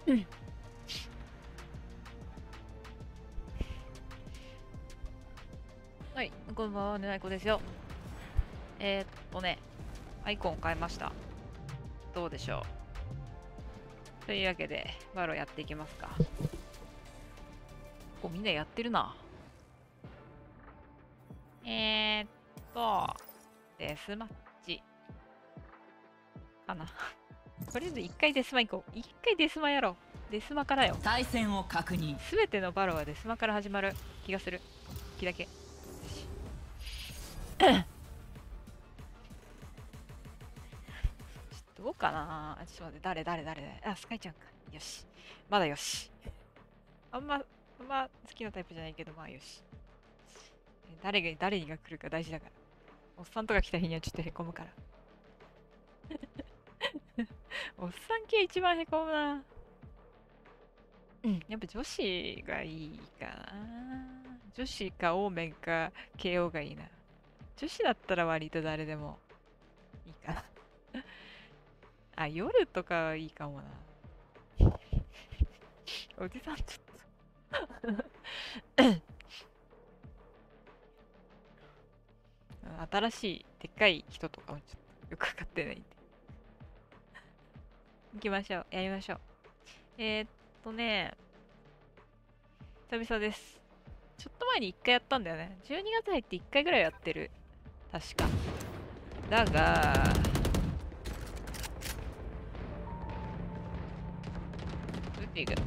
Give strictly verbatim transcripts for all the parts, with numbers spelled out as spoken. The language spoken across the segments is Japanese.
うん。はい、こんばんは、ねないこですよ。えー、っとね、アイコン変えました。どうでしょう。というわけで、バロやっていきますか。こうみんなやってるな。えーっと、デスマッチ。かな。とりあえず一回デスマ行こう。一回デスマやろう。デスマからよ。 対戦を確認。 すべてのバロはデスマから始まる気がする。気だけ。よし。どうかなあ、ちょっと待って、誰誰誰あ、スカイちゃんか。よし。まだよし。あんま、あんま好きなタイプじゃないけど、まあよし。誰が、誰が来るか大事だから。おっさんとか来た日にはちょっとへこむから。おっさん系一番へこむな。うん、やっぱ女子がいいかな。女子かオーメンか ケーオー がいいな。女子だったら割と誰でもいいかな。あ、夜とかはいいかもな。おじさんちょっと新しいでっかい人とかもちょっとよくわかってないんで。行きましょう。やりましょう。えー、っとね、久々です。ちょっと前にいっかいやったんだよね。じゅうにがつ入っていっかいぐらいやってる。確か。だが、ルビが。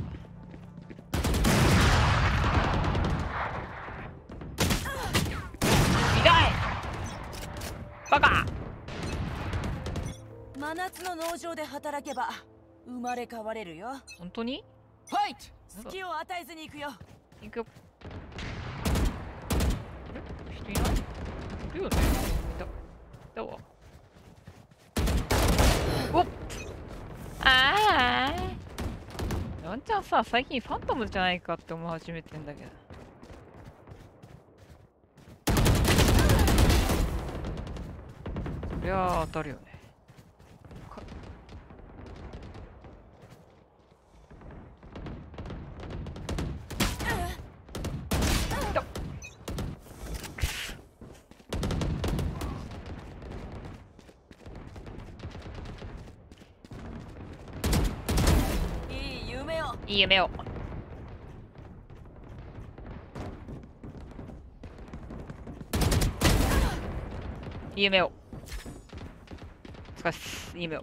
痛いバカ真夏の農場で働けば生まれ変われるよ。 本当にファイト。隙を与えずに行くよ。 行くよ。あれ人いないいるよね。いた。いたわ。おっああワンちゃんさ、最近ファントムじゃないかって思い始めてんだけど。そりゃあ当たるよね。かいたいい夢を。 いい夢を。いい夢を。しかし、いい夢を。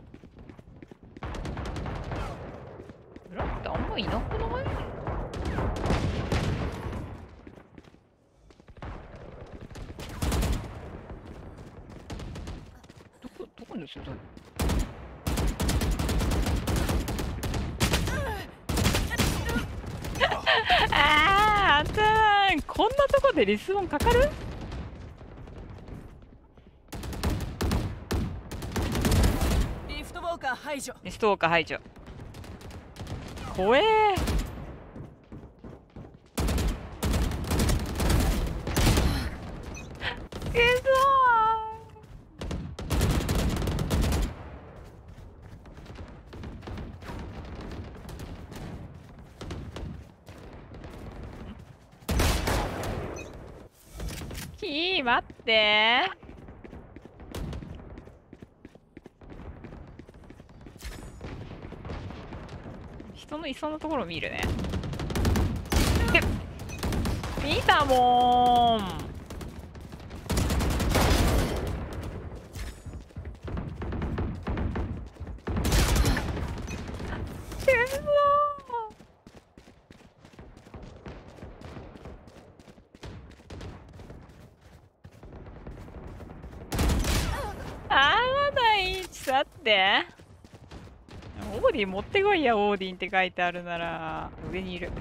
裏ってあんまいなくないどこ、どこに盗んだのあー、あんたーこんなとこでリスボンかかるリフトウォーカー排除。 リストウォーカー排除。怖えー。くそーきー待って人のいそうなところを見るね。で見たもーん。くそーあーまだいいちょっと待ってオーディン持ってこいや。オーディンって書いてあるなら上にいる。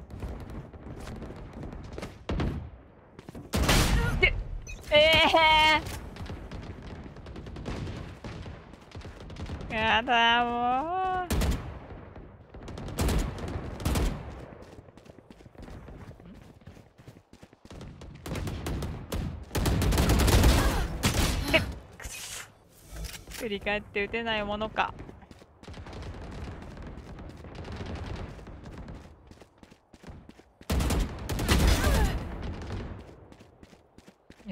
でええー、やだもう振り返って打てないものか。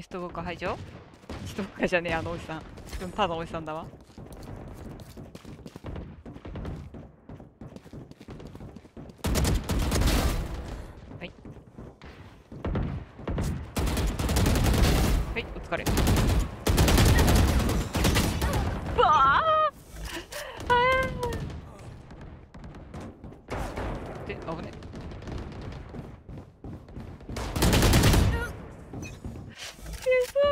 ストーカー排除。ストーカーじゃねえ、あのおじさん。ただのおじさんだわ。はい。はい、お疲れ。うわあで、危ね。くそ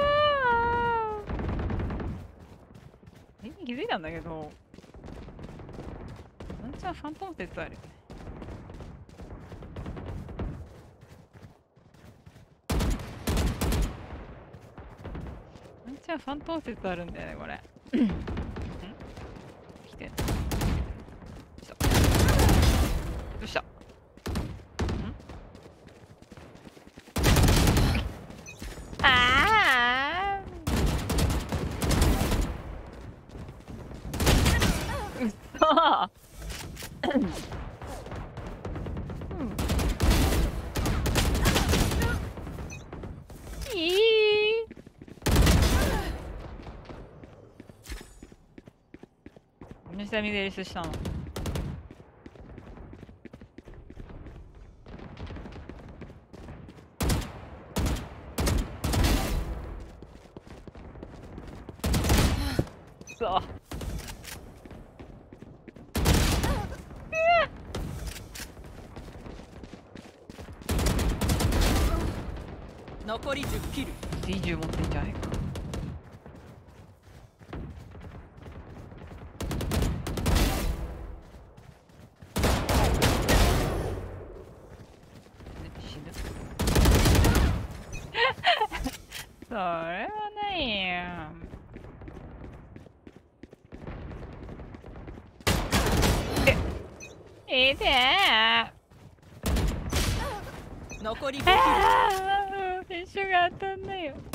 ー。え、気づいたんだけど。ワンチャンファントム説あるよね。ワンチャンファントム説あるんだよね、これ。ん来てんの。どうした。んあーうっそーいい何下見でレスしたの。そう残りじゅっキル。 いい銃持ってんじゃないか。死ぬそれはないよ。え、いてー。 残りごキル。 ああ、練習が当たんないよ。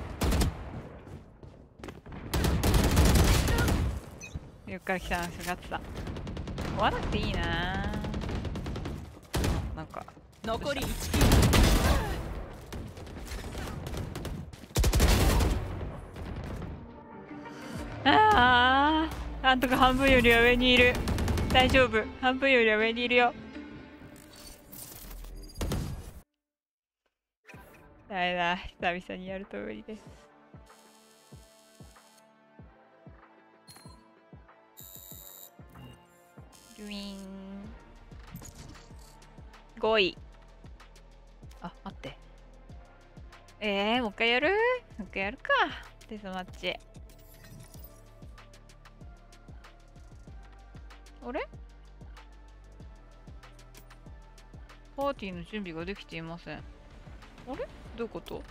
横から来たな、下がってた。追わなくていいな。なんか。 残りいちキル。 ああ、なんとか半分よりは上にいる。大丈夫。半分よりは上にいるよ。ダメだ。久々にやると無理です。ルイーン。ごい。あ、待って。えー、もう一回やるもう一回やるか。デスマッチ。あれパーティーの準備ができていません。あれどういうこと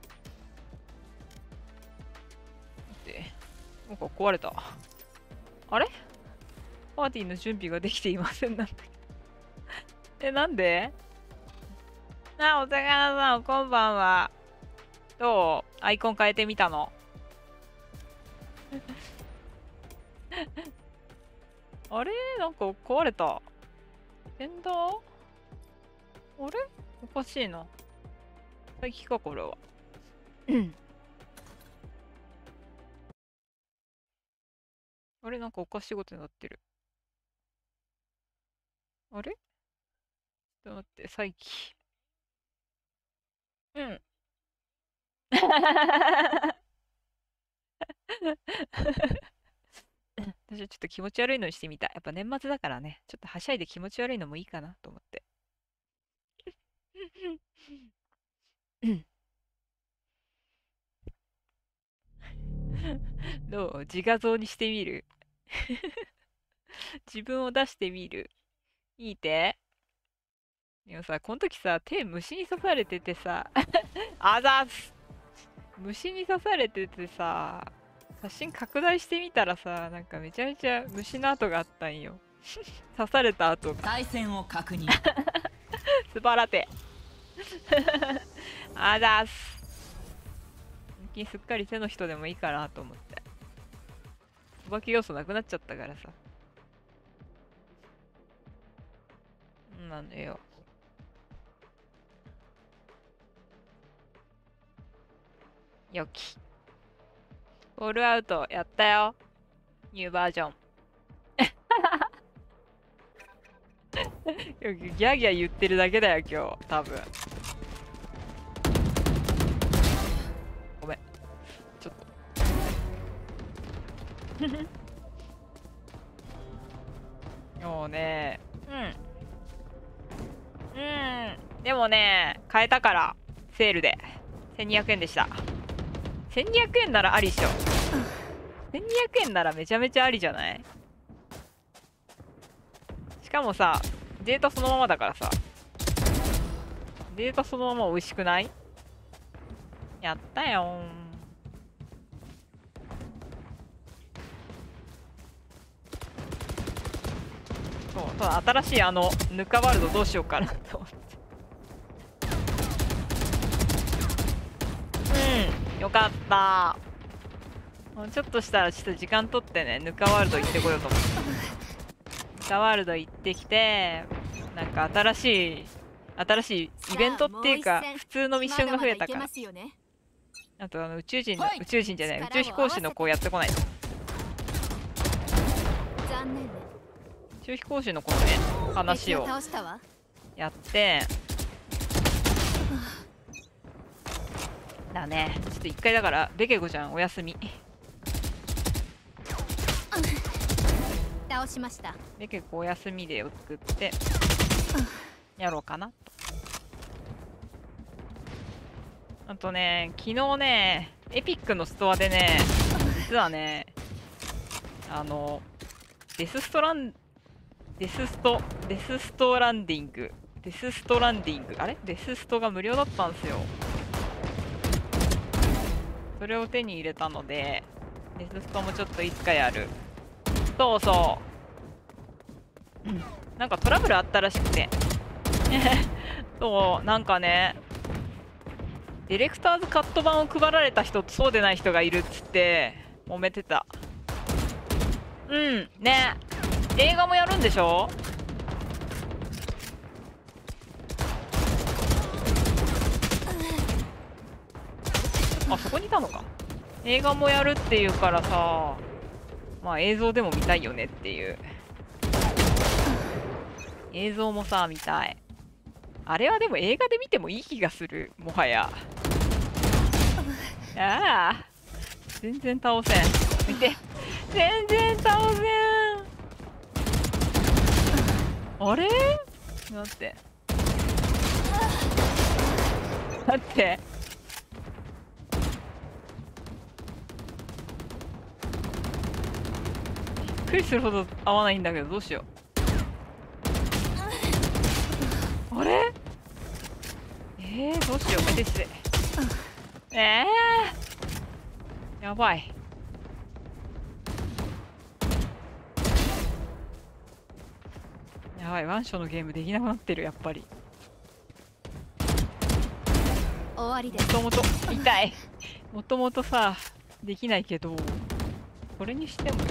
待って。なんか壊れた。あれパーティーの準備ができていませんなんて。え、なんであ、お魚さん、こんばんは。どうアイコン変えてみたのあれなんか壊れた。エンダーあれおかしいな。最近か、これは。うん。あれなんかおかしいことになってる。あれちょっと待って、再起。うん。私はちょっと気持ち悪いのにしてみた。やっぱ年末だからね、ちょっとはしゃいで気持ち悪いのもいいかなと思って。どう自画像にしてみる自分を出してみるいいてでもさ、この時さ、手虫に刺されててさ、あざっす虫に刺されててさ、写真拡大してみたらさ、なんかめちゃめちゃ虫の跡があったんよ。刺された跡が。 対戦を確認。 素晴らて。あざっす。最近すっかり手の人でもいいかなと思って。お化け要素なくなっちゃったからさ。なんだよ。 よき。フォールアウトやったよ。ニューバージョン。ギャーギャー言ってるだけだよ、今日。多分。ごめん。ちょっと。もうね、うん。うん。でもね、変えたから、セールで。せんにひゃくえんでした。せんにひゃくえんならありっしょ。せんにひゃくえんならめちゃめちゃありじゃない？しかもさ、データそのままだからさ。データそのまま美味しくない？やったよー。そう、ただ新しいあの、ぬかワールドどうしようかなと思って。うん、よかった。もうちょっとしたらちょっと時間取ってね、ぬかワールド行ってこようと思って。ぬかワールド行ってきて、なんか新しい、新しいイベントっていうか、普通のミッションが増えたから。あとあの宇宙人の、宇宙人じゃない、宇宙飛行士の子やってこないと。宇宙飛行士の子のね、話をやって、だね。ちょっと一回だから、ベケゴちゃんお休み。 倒しました。 ベケゴお休みデーを作って、やろうかな。あとね、昨日ね、エピックのストアでね、実はね、あの、デスストラン、デススト、デスストランディング、デスストランディング、あれデスストが無料だったんですよ。それを手に入れたので、デスストもちょっといつかやる。そうそう。うん、なんかトラブルあったらしくて。そう、なんかね、ディレクターズカット版を配られた人とそうでない人がいるっつって揉めてた。うんね、映画もやるんでしょ？あ、そこにいたのか。映画もやるっていうからさ、まあ映像でも見たいよねっていう。映像もさ見たい。あれはでも映画で見てもいい気がする、もはや。ああ、全然倒せん。見て、全然倒せん。あれ？待って。待って。びっくりするほど合わないんだけど、どうしよう。あれ？えー、どうしよう、めでして。えー、やばい。やばい、ワンショのゲームできなくなってる、やっぱり。 終わりです。 もともと、痛い。もともとさ、できないけど、それにしても。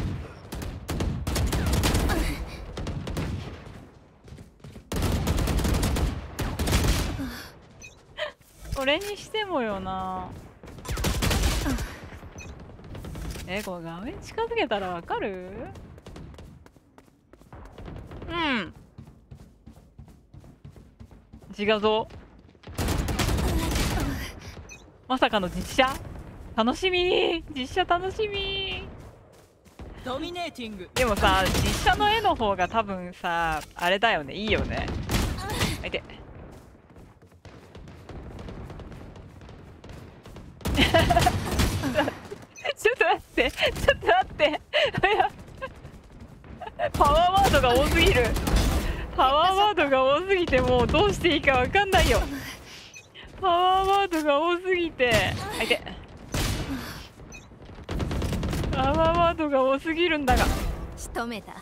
それにしてもよな。え、これ画面近づけたらわかる？うん。自画像？まさかの実写？楽しみ！実写楽しみ！ ドミネーティング。 でもさ、実写の絵の方が多分さ、あれだよね、いいよね。あいて。ちょっと待って、ちょっと待って。パワーワードが多すぎる。パワーワードが多すぎて、もうどうしていいかわかんないよ。パワーワードが多すぎて。あいて。パワーワードが多すぎるんだが。 仕留めた。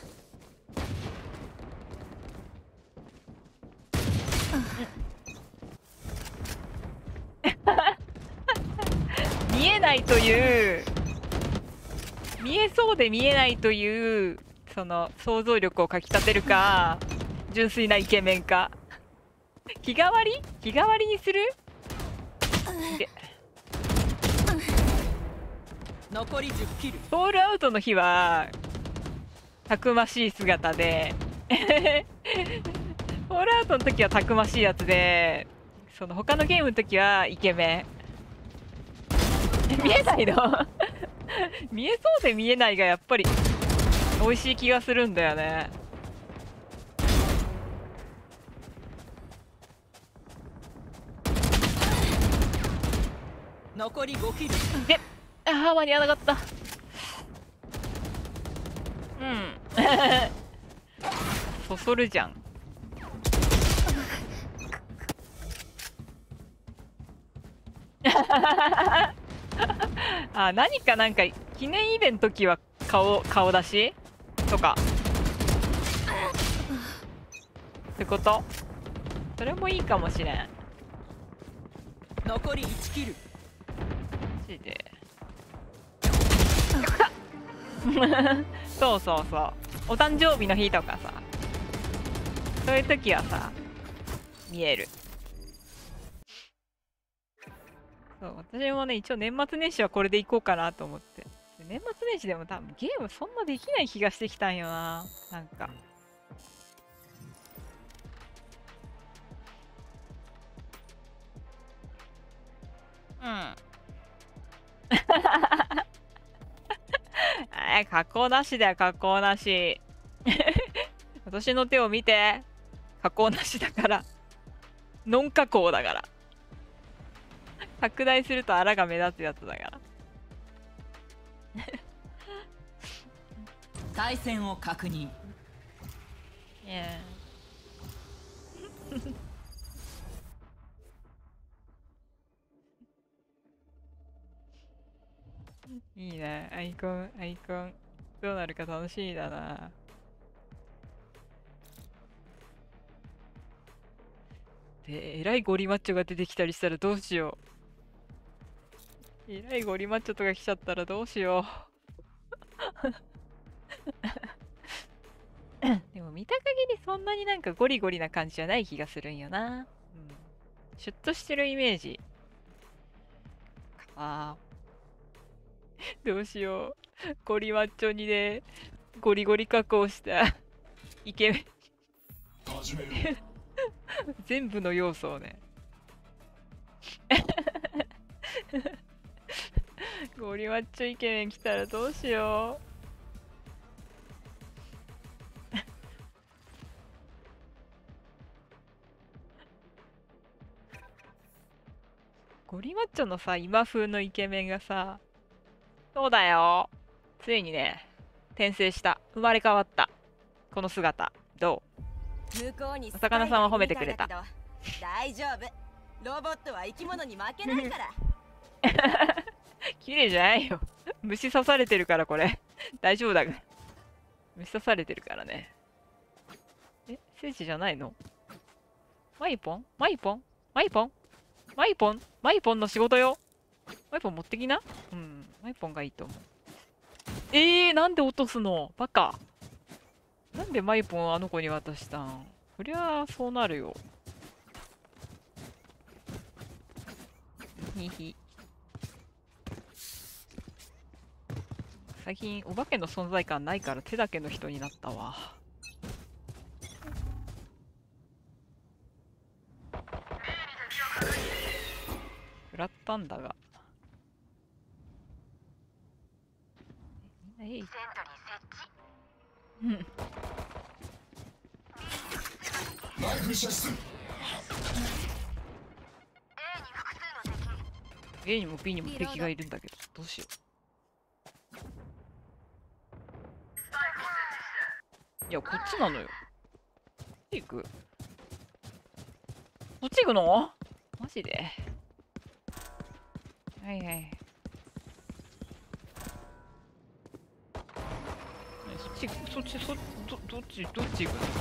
見えないという見えそうで見えないというその想像力をかきたてるか、純粋なイケメンか。日替わり日替わりにする？で残りじゅっキル。 ソールアウトの日はたくましい姿でソールアウトの時はたくましいやつで、その他のゲームの時はイケメン。見えないの見えそうで見えないがやっぱり美味しい気がするんだよね。 残りごキル。 で、あー間に合わなかった。うんそそるじゃん。あ、何かなんか記念イベント時は顔顔出しとかってこと？それもいいかもしれん。 残りいちキル。 マジでそうそうそう、お誕生日の日とかさ、そういう時はさ見える。そう、私もね一応年末年始はこれでいこうかなと思って。年末年始でも多分ゲームそんなできない気がしてきたんよな、なんか。うんえ、加工なしだよ、加工なし私の手を見て、加工なしだから、ノン加工だから拡大するとあらが目立つやつだから対戦を確認。 いやいいね、アイコン、アイコン。どうなるか楽しみだな。で、えらいゴリマッチョが出てきたりしたらどうしよう。えらいゴリマッチョとか来ちゃったらどうしよう。でも見た限りそんなになんかゴリゴリな感じじゃない気がするんよな。うん、シュッとしてるイメージ。かな。どうしよう。ゴリマッチョにね、ゴリゴリ加工したイケメン全部の要素をねゴリマッチョイケメン来たらどうしようゴリマッチョのさ、今風のイケメンがさ、そうだよ、ついにね転生した、生まれ変わった、この姿どう？ 向こうにお魚さんは褒めてくれた。 大丈夫、ロボットは生き物に負けないから綺麗じゃないよ虫刺されてるからこれ大丈夫だから虫刺されてるからね。え、聖地じゃないの？マイポンマイポンマイポンマイポンマイポンの仕事よ。マイポン持ってきな。うん、マイポンがいいと思う。えー、なんで落とすのバカ。なんでマイポンあの子に渡したん？そりゃそうなるよ。ひひ。最近お化けの存在感ないから手だけの人になったわ。食らったんだが。みんな A うん。 ライフ射出。 A にも B にも敵がいるんだけどどうしよう。いやこっちなのよ。こっち行く？こっち行くの？マジで？はいはい。そっちそっちそどどっちどっち行くの？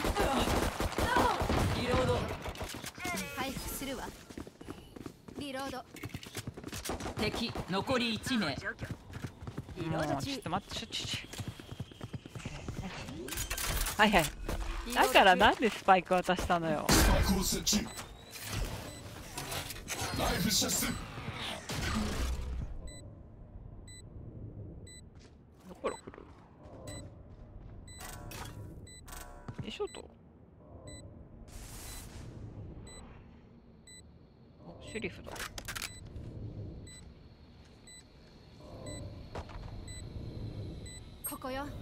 リロード。 回復するわ。リロード。 敵残りいち名。リロード中。 ちょっと待ってちょちょちょ。はいはい。だからなんでスパイク渡したのよ。 スパイクを設置。ライフ射出。 ショット。お、シェリフだ。 ここよ。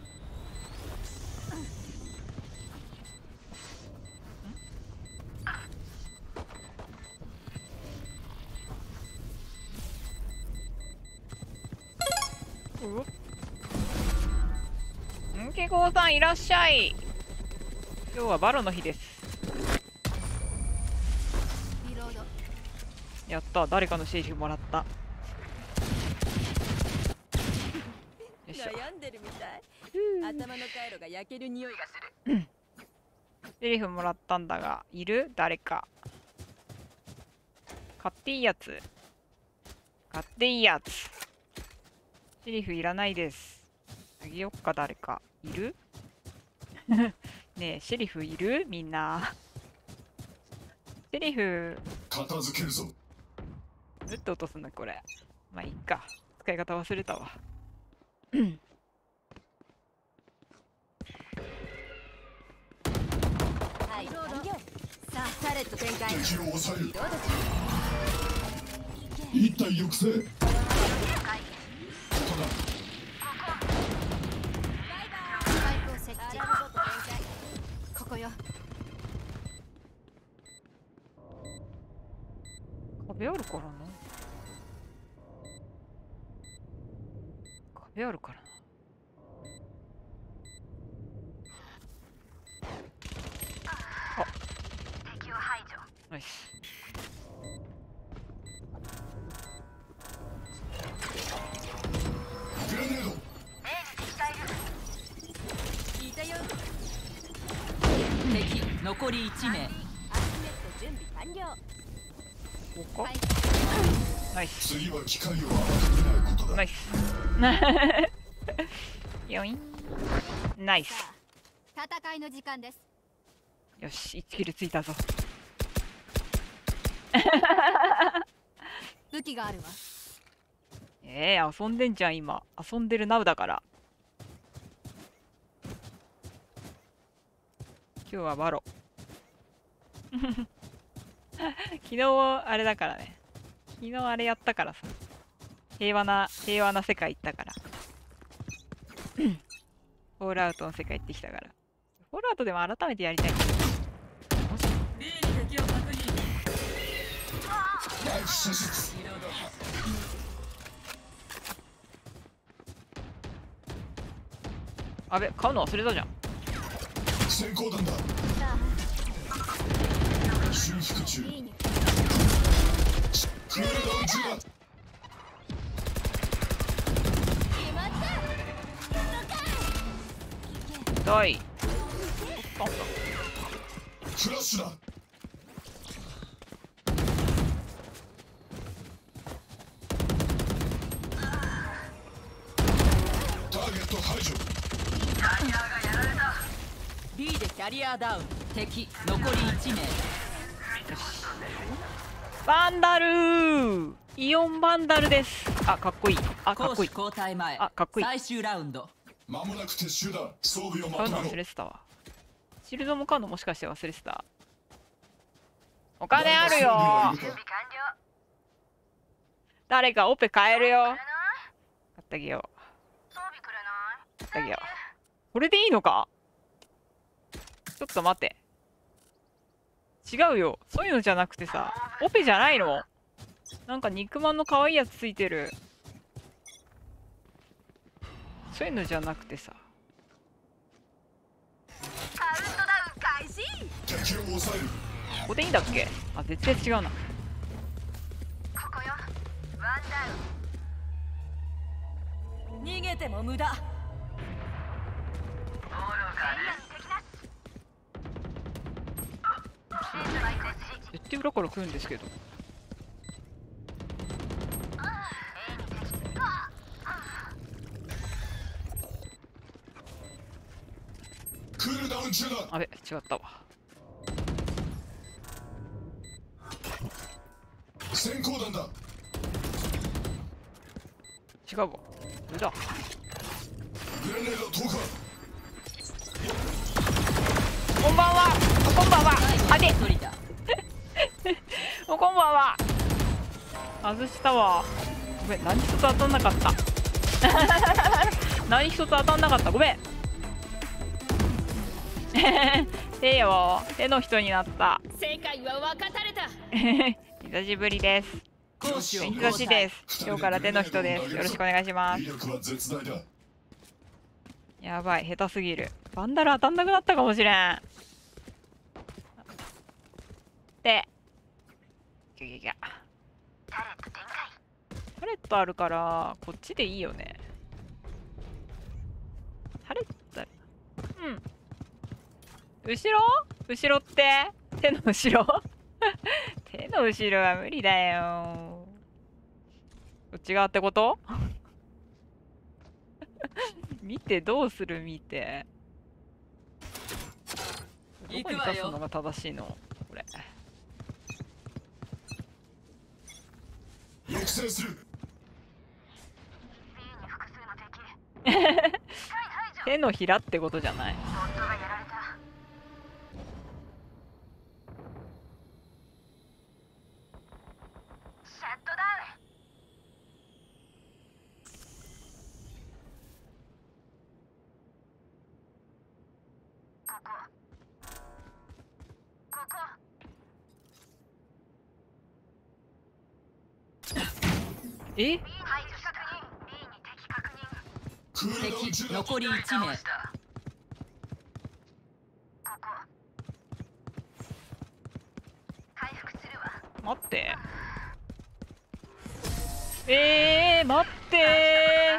んけこうさんいらっしゃい。今日はバロの日です。 リロード。 やった、誰かのシェリフもらった。よいしょ。 悩んでるみたい。頭の回路が焼ける匂いがする。 シェリフもらったんだが、いる？誰か。買っていいやつ。買っていいやつ。シェリフいらないです。あげよっか、誰か。いる？ねえ、シェリフいる？みんな。シェリフ、 片付けるぞ。 どうやって落とすんだ、これ。まあ、いいか。使い方忘れたわ。 はい、完了。さあ、タレット展開。 敵を抑えるリ。ロード中。 一体抑制。ただスパイクを設置。ここよ。 壁あるからな。壁あるからな。あ、ナイス。 グレネード。 聞いたよ。 敵残りいち名。 アスネット準備完了。 ここか。ナイス。 次は機械を甘く見ないことだ。 ナイス。よいん。ナイス。 さあ、戦いの時間です。 よし、いちキルついたぞ。 武器があるわ。 えー、遊んでんじゃん、今。遊んでるナウだから。今日はバロ。昨日あれだからね。昨日あれやったからさ。平和な、平和な世界行ったから。フォールアウトの世界行ってきたから。フォールアウトでも改めてやりたい。 B に敵を確認。 ナイフ射出。 リロード。 あべ、買うの忘れたじゃん。 先行弾だ。 さ修復中。 あ、いいね。 クールダウン中だ。 決まった。 痛い。 フラッシュだ。ターゲット排除。 B でキャリアダウン。敵残りいち名。 バンダルーイオンバンダルです。あ、かっこいい。あ、かっこいい。 攻守交代前。 あかっこいい最終ラウンド。 間もなく撤収だ。装備をま買うのとめろ。 忘れてたわ。シールドも買うのもしかして忘れてた。お金あるよー。誰かオペ買えるよ。買ってあげよう。買ってあげよう。これでいいのか？ちょっと待って。違うよ。そういうのじゃなくてさ、オペじゃないの？なんか肉まんの可愛いやつついてる。そういうのじゃなくてさ。 敵を抑える。 ここでいいんだっけ？あ、絶対違うな。 逃げても無駄。 絶対裏から来るんですけど。 クールダウン中だ。 あれ、違ったわ。 先行弾だ。 違うわ。これだ。 グレネード投下。 おこんばんは。あで一人だ。 おこんばんは。外したわ。ごめん、何一つ当たんなかった。何一つ当たんなかった。ごめん。手よ、手の人になった。 世界は分かたれた。 久しぶりです。 攻守を久しです。今日から手の人です。よろしくお願いします。 威力は絶大だ。 やばい、下手すぎる。バンダル当たんなくなったかもしれん。で、ギャギャギャ。タレットあるからこっちでいいよね。タレットある。うん。後ろ？後ろって手の後ろ？手の後ろは無理だよ。こっち側ってこと？見てどうする？見てどこに刺すのが正しいの？これ抑制する。 手のひらってことじゃない？え？ クールダウン中敵だ。 残りいち名。 待って。えー、待って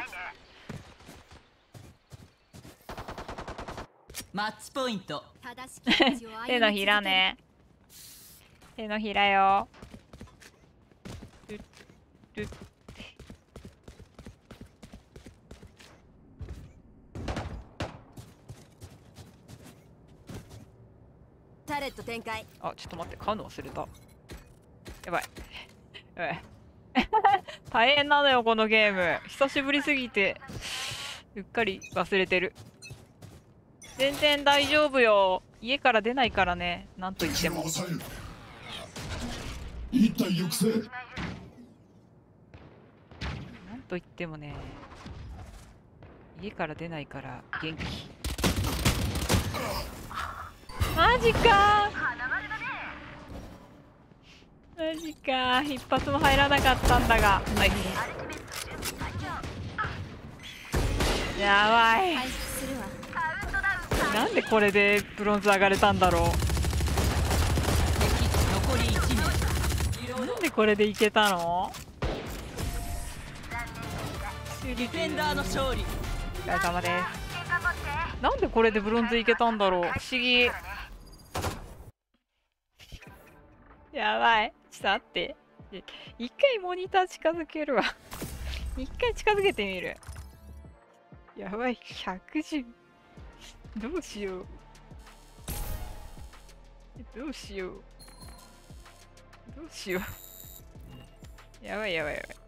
マッチポイント。 正しき道を歩み続ける。 手のひらね。手のひらよ。ドゥッドゥッタレット展開。 あ、ちょっと待って、買うの忘れた。やばい。やばい。大変なのよ、このゲーム。久しぶりすぎて、うっかり忘れてる。全然大丈夫よ。家から出ないからね、なんと言って敵をも。 抑える。一体抑制。 なんと言ってもね、家から出ないから元気。マジかマジか一発も入らなかったんだが、はい、やばい。 回復するわ。 なんでこれでブロンズ上がれたんだろ敵残りいち名。 う。なんでこれでいけたの？ ディフェンダーの勝利。 お疲れ様です。なんでこれでブロンズいけたんだろう、不思議。やばい、ちょっと待って、一回モニター近づけるわ。一回近づけてみる。やばい、ひゃくじゅう。どうしようどうしようどうしよう。やばいやばいやばい。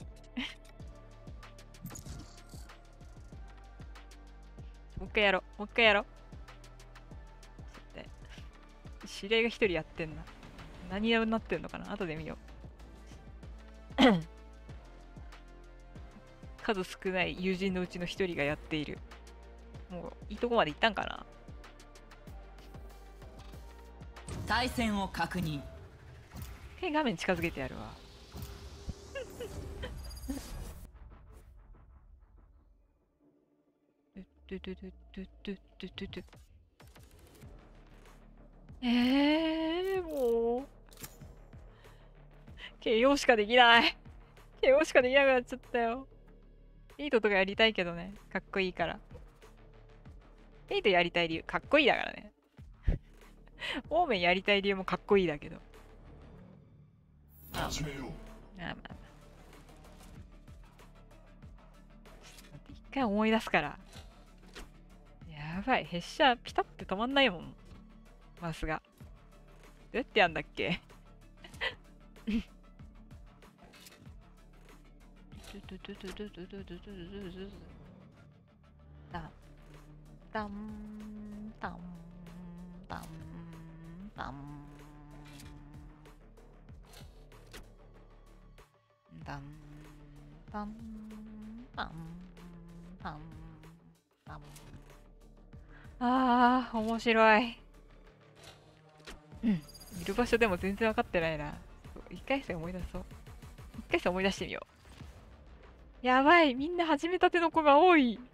もう一回やろうもう一回やろう。ちょっと待って、知り合いが一人やってんな。何になってんのかな、後で見よう。数少ない友人のうちの一人がやっている。もういいとこまで行ったんかな。 対戦を確認。 へ、画面近づけてやるわ。ドゥドゥドゥドゥドゥドゥドゥドゥ。えー、もう ケーオー しかできない。 ケーオー しかできなくなっちゃったよ。エイトとかやりたいけどね、かっこいいから。エイトやりたい理由かっこいいだからね。オーメンやりたい理由もかっこいいだけど。 始めよう。 まあまあまあ。一回思い出すから。やばい、ヘッシャーピタって止まんないもん。マウスが。どうやってやんだっけ。タンタンタンタンパンダンパンパンパンパン。あー面白い。うん、いる場所でも全然分かってないな。一回戦思い出そう。一回戦思い出してみよう。やばい、みんな始めたての子が多い。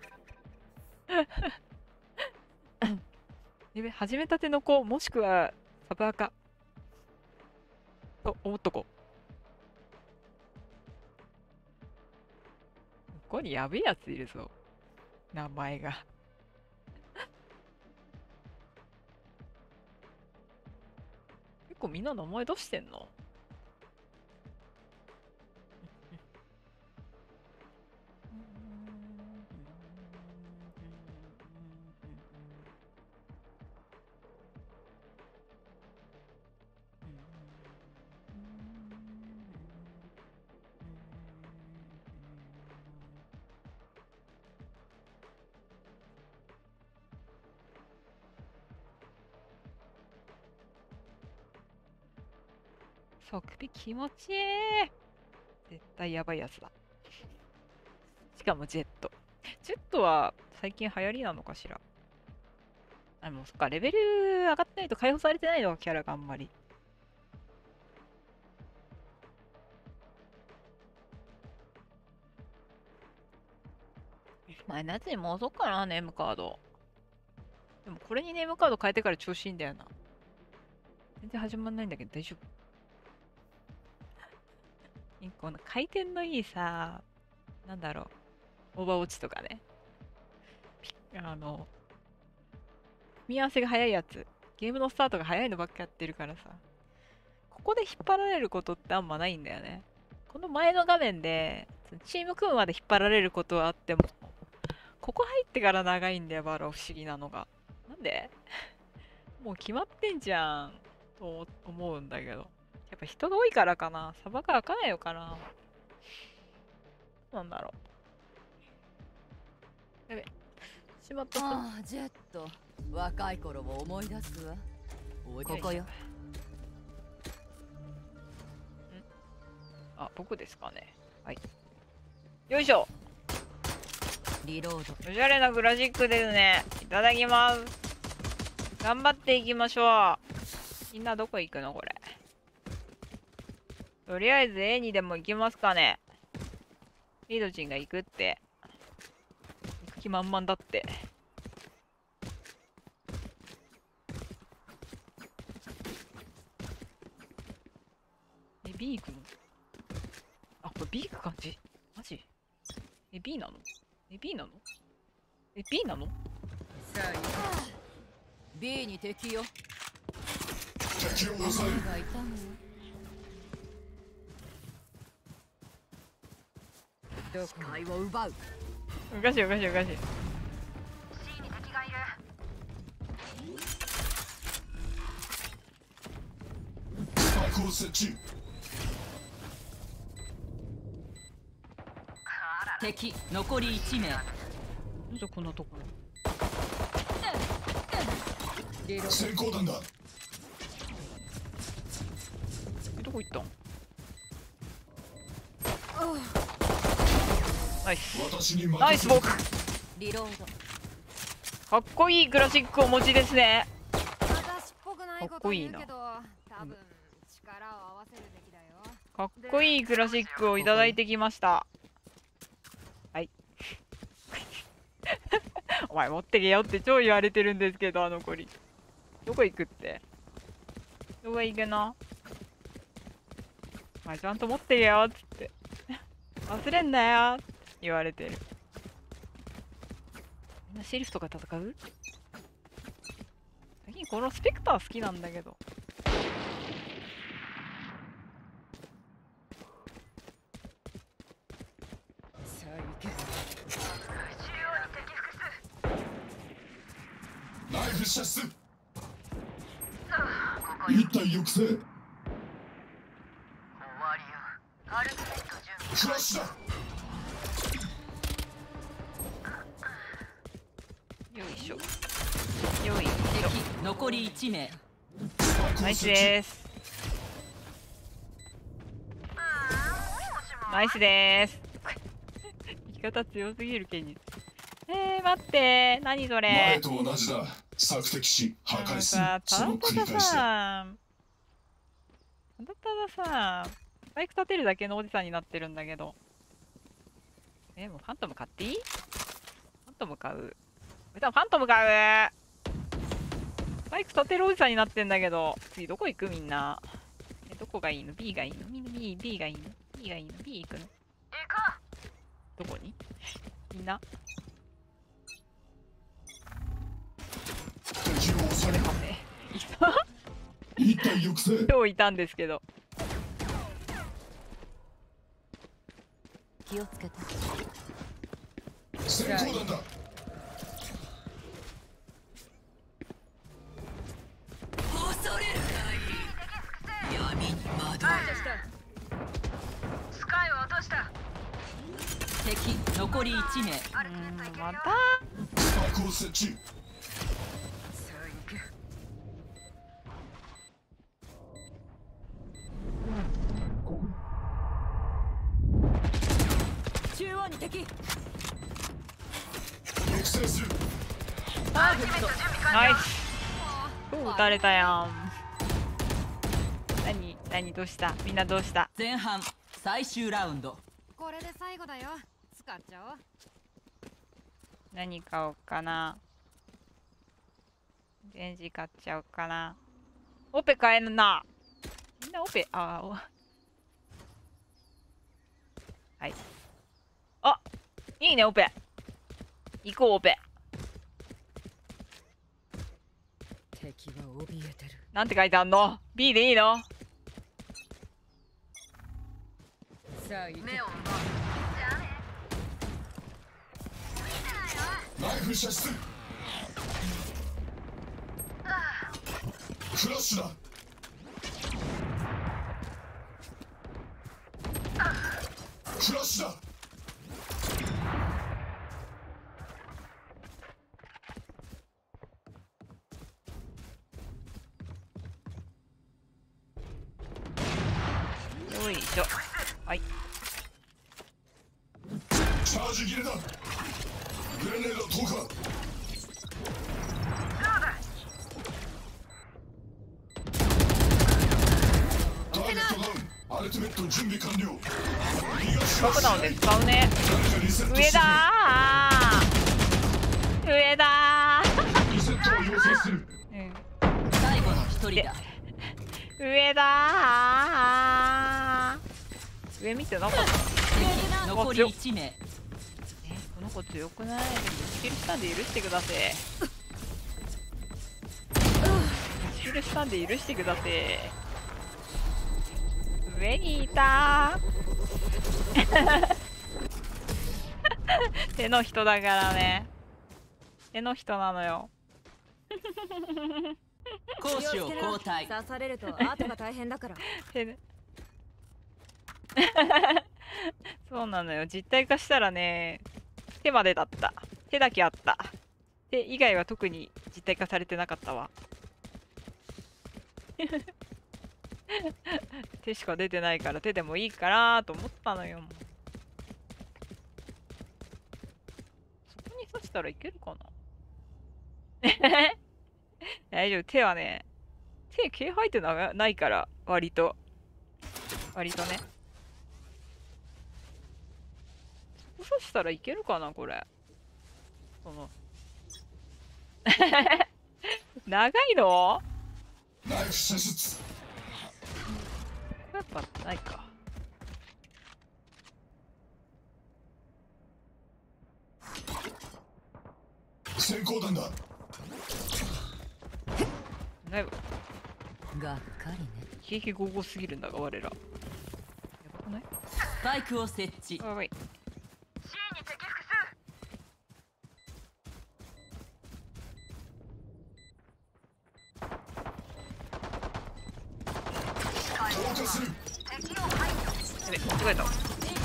やべ、始めたての子もしくはサブアカと思っとこう。ここにやべえやついるぞ、名前が。結構みんな名前出してんの？そう、首気持ちいい。絶対やばいやつだ。しかもジェット。ジェットは最近流行りなのかしら。あ、もうそっか、レベル上がってないと解放されてないのか、キャラがあんまり。まあ、夏に戻そうかな、ネームカード。でもこれにネームカード変えてから調子いいんだよな。全然始まんないんだけど大丈夫。この回転のいいさ、なんだろう、オーバーウォッチとかね。あの、組み合わせが早いやつ。ゲームのスタートが早いのばっかやってるからさ。ここで引っ張られることってあんまないんだよね。この前の画面で、チーム組むまで引っ張られることはあっても、ここ入ってから長いんだよ、バロー。不思議なのが。なんでもう決まってんじゃん、と思うんだけど。やっぱ人が多いからかな。サバが開かないのかな。なんだろう。やべ。しまった。 ああ、ジェット。若い頃を思い出すわ。ここよ。 あ、僕ですかね。はい。よいしょ。 リロード。 おしゃれなグラシックですね。いただきます。頑張っていきましょう。みんなどこ行くのこれ。とりあえず A にでも行きますかね。リードチンが行くって。行く気満々だって。え、B 行くの？あ、これ B 行く感じ？マジ？え、B なの？え、B なの？え、B なの？ さあ、B に敵よ。 敵を抑える。 がいたのよ。どこかいを奪う。 おかしいおかしいおかしい。 スパイクを設置。 敵残りいち名。 なんでこんなところ。 先行弾だ。 え、どこ行ったん？ナイス。 私に任せナイス僕。 リロード。 かっこいいクラシックお持ちですね。 私っぽくないこと言うけど、多分力を合わせるべきだよ。 かっこいいクラシックをいただいてきました。はい。お前持ってけよって超言われてるんですけど、あの子に。どこ行くって？どこ行くの？お前ちゃんと持ってけよっつって。忘れんなよって言われてる。みんなシェリフとか戦う？最近このスペクター好きなんだけど。 さあ行け。 ナイフ射出。一体抑制。フラッシュだ。 よいしょ。よいしょ。 敵残りいち名。 ナイスです。ナイスです。生き方強すぎるケニー。えー、待って、何それ。 前と同じだ。索敵し破壊する。 なんかたそのだただ繰り返しだ。 さ、ただたださ、バイク立てるだけのおじさんになってるんだけど。え、もうファントム買っていい？ファントム買う。ファントム買う。バイク立てるおじさんになってんだけど。次どこ行くみんな。え、どこがいいの？ B がいいの？みんな B、B がいいの？ B がいいの？ B 行くの？どこに？みんな敵を抑える。 え、 一体抑制。 今日いたんですけど。 気をつけて。 先行弾だ。 恐れるがいい。闇に惑う。 スカイを落とした。 敵残りいち名。 うーん、またスパイクを設置。 中央に敵。 抑制する。 ターゲット。 ナイス。超撃たれたやん。何何どうした？みんなどうした？ 前半最終ラウンド。 これで最後だよ。使っちゃおう。 何買おうかな。レンジ買っちゃおうかな。オペ買えんな。みんなオペ、あーお。はい。あ、いいねオペ。行こうオペ。 敵は怯えてる。 なんて書いてあんの？ B でいいの？ さあ行け。 ライフ射出。フラッシュだ。フラッシュだ。 よいしょ。はい。 チャージ切れだ。グレネード投下。ターゲットダウン。アルティメット準備完了。 ロックダウンで使うね。上だー上だーリセットを要請する。 うん、 最後の一人だ。 上だー上見てなかった。 敵残りいち名。 え、この子強くない？でもスキルしたんで許してください。スキルしたんで許してください。上にいたー手の人だからね。手の人なのよ。 攻守を交代。 刺されると後が大変だから。 手でそうなのよ。実体化したらね、手までだった。手だけあった。手以外は特に実体化されてなかったわ。手しか出てないから手でもいいかなと思ったのよ。そこに刺したらいけるかな。大丈夫。手はね、手毛生えてなないから割と割とね。そこ刺したらいけるかなこれ。その長いの？ ライフ射出。 やっぱないか。 先行弾だ。 ないわ。 がっかりね。 景気ゴーゴーすぎるんだが我ら。やばくない？ スパイクを設置。 あ、はい。 投下する。 やべ、間違えた。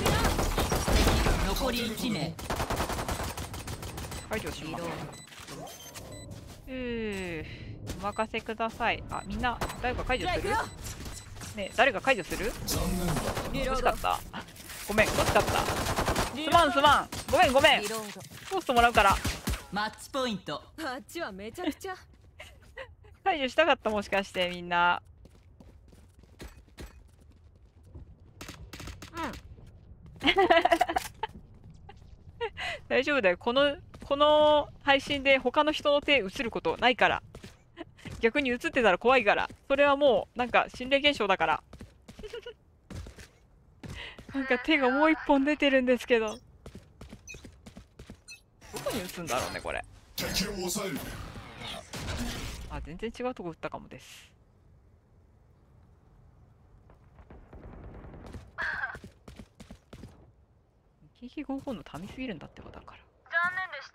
残りいち名。 解除します。うー。 お任せください。あ、みんな誰か解除する？ じゃあ行くよ。 ねえ、誰か解除する？ 残念だ。 惜リロードしかった。ごめん、惜しかった。すまんすまん。ごめんごめん。 リロード。 コーストもらうから。 マッチポイント。 あっちはめちゃくちゃ。 解除したかった、もしかしてみんな。うん。大丈夫だよ。この、この配信で他の人の手映ることないから。逆に映ってたら怖いから。それはもう、なんか心霊現象だから。なんか手がもう一本出てるんですけど。どこに映んだろうね、これ。 敵を抑える。 あ、全然違うとこ打ったかもです。キーキーごじゅうごのたみすぎるんだってことだから。 残念でした。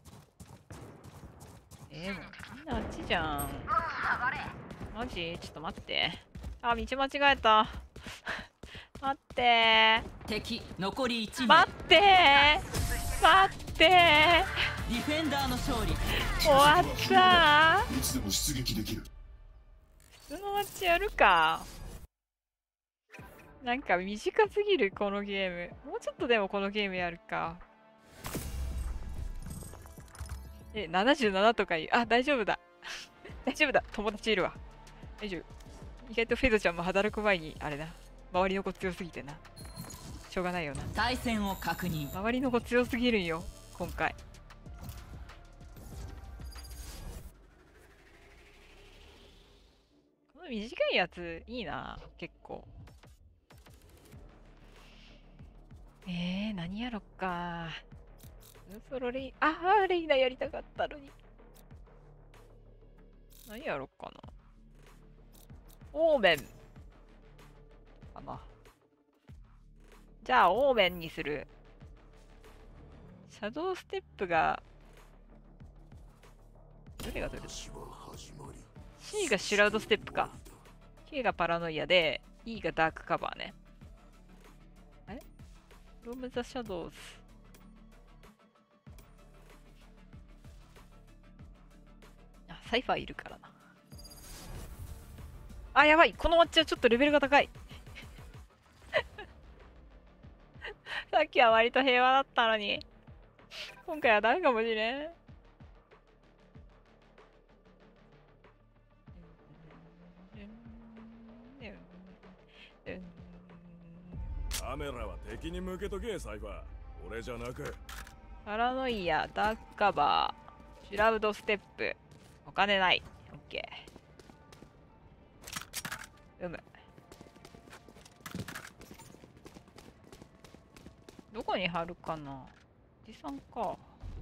えー、もうみんなあっちじゃん。マジちょっと待って。あ、道間違えた。待ってー。 敵残りいち名。 待ってー。待ってー。 ディフェンダーの勝利。 終わったー。 いつでも出撃できる。 普通のマッチやるか。なんか短すぎるこのゲーム。もうちょっとでもこのゲームやるか。え、ななじゅうななとか言う。あ、大丈夫だ。大丈夫だ。友達いるわ。大丈夫。意外とフェドちゃんも働く前に、あれな。周りの子強すぎてな。しょうがないよな。 対戦を確認。 周りの子強すぎるんよ、今回。この短いやつ、いいな、結構。えー、何やろっか。そろそろレイ、あー、レイナやりたかったのに。何やろっかな。オーメン。かな。じゃあ、オーメンにする。シャドウステップが、どれがどれ ?C がシュラウドステップか。K がパラノイアで、E がダークカバーね。あれローム・ザ・シャドウズ。あ、サイファーいるからな。あ、やばい。このマッチはちょっとレベルが高い。さっきは割と平和だったのに。今回はダメかもしれん。 カメラは敵に向けとけ、サイファー。俺じゃなく。 パラノイア、ダークカバー、シュラウドステップ。お金ない。オッケー。うむ。どこに貼るかな。おじさんか。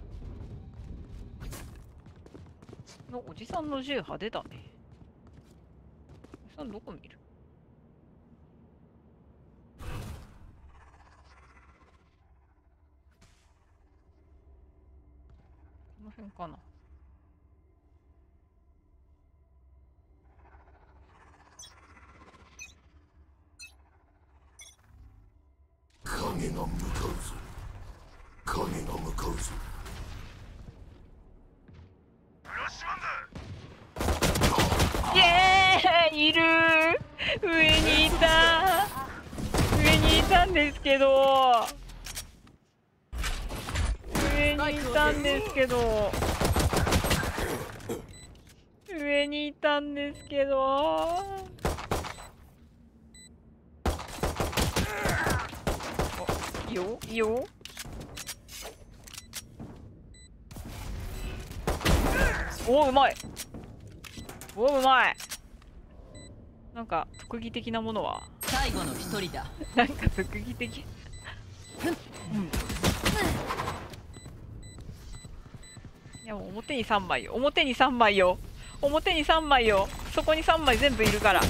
のおじさんの銃派手だね。おじさんどこ見る？この辺かな。 影が向かうぞ。影が向かうぞ。 イエーイ、いるー。上にいた上にいたんですけど上にいたんですけど上にいたんですけどいいよいいよ。おー、うまい。おー、うまい。なんか特技的なものは最後の一人だ。 なんか特技的うん。いやもう表にさんまいよ。表にさんまいよ。表にさんまいよ。そこにさんまい全部いるから。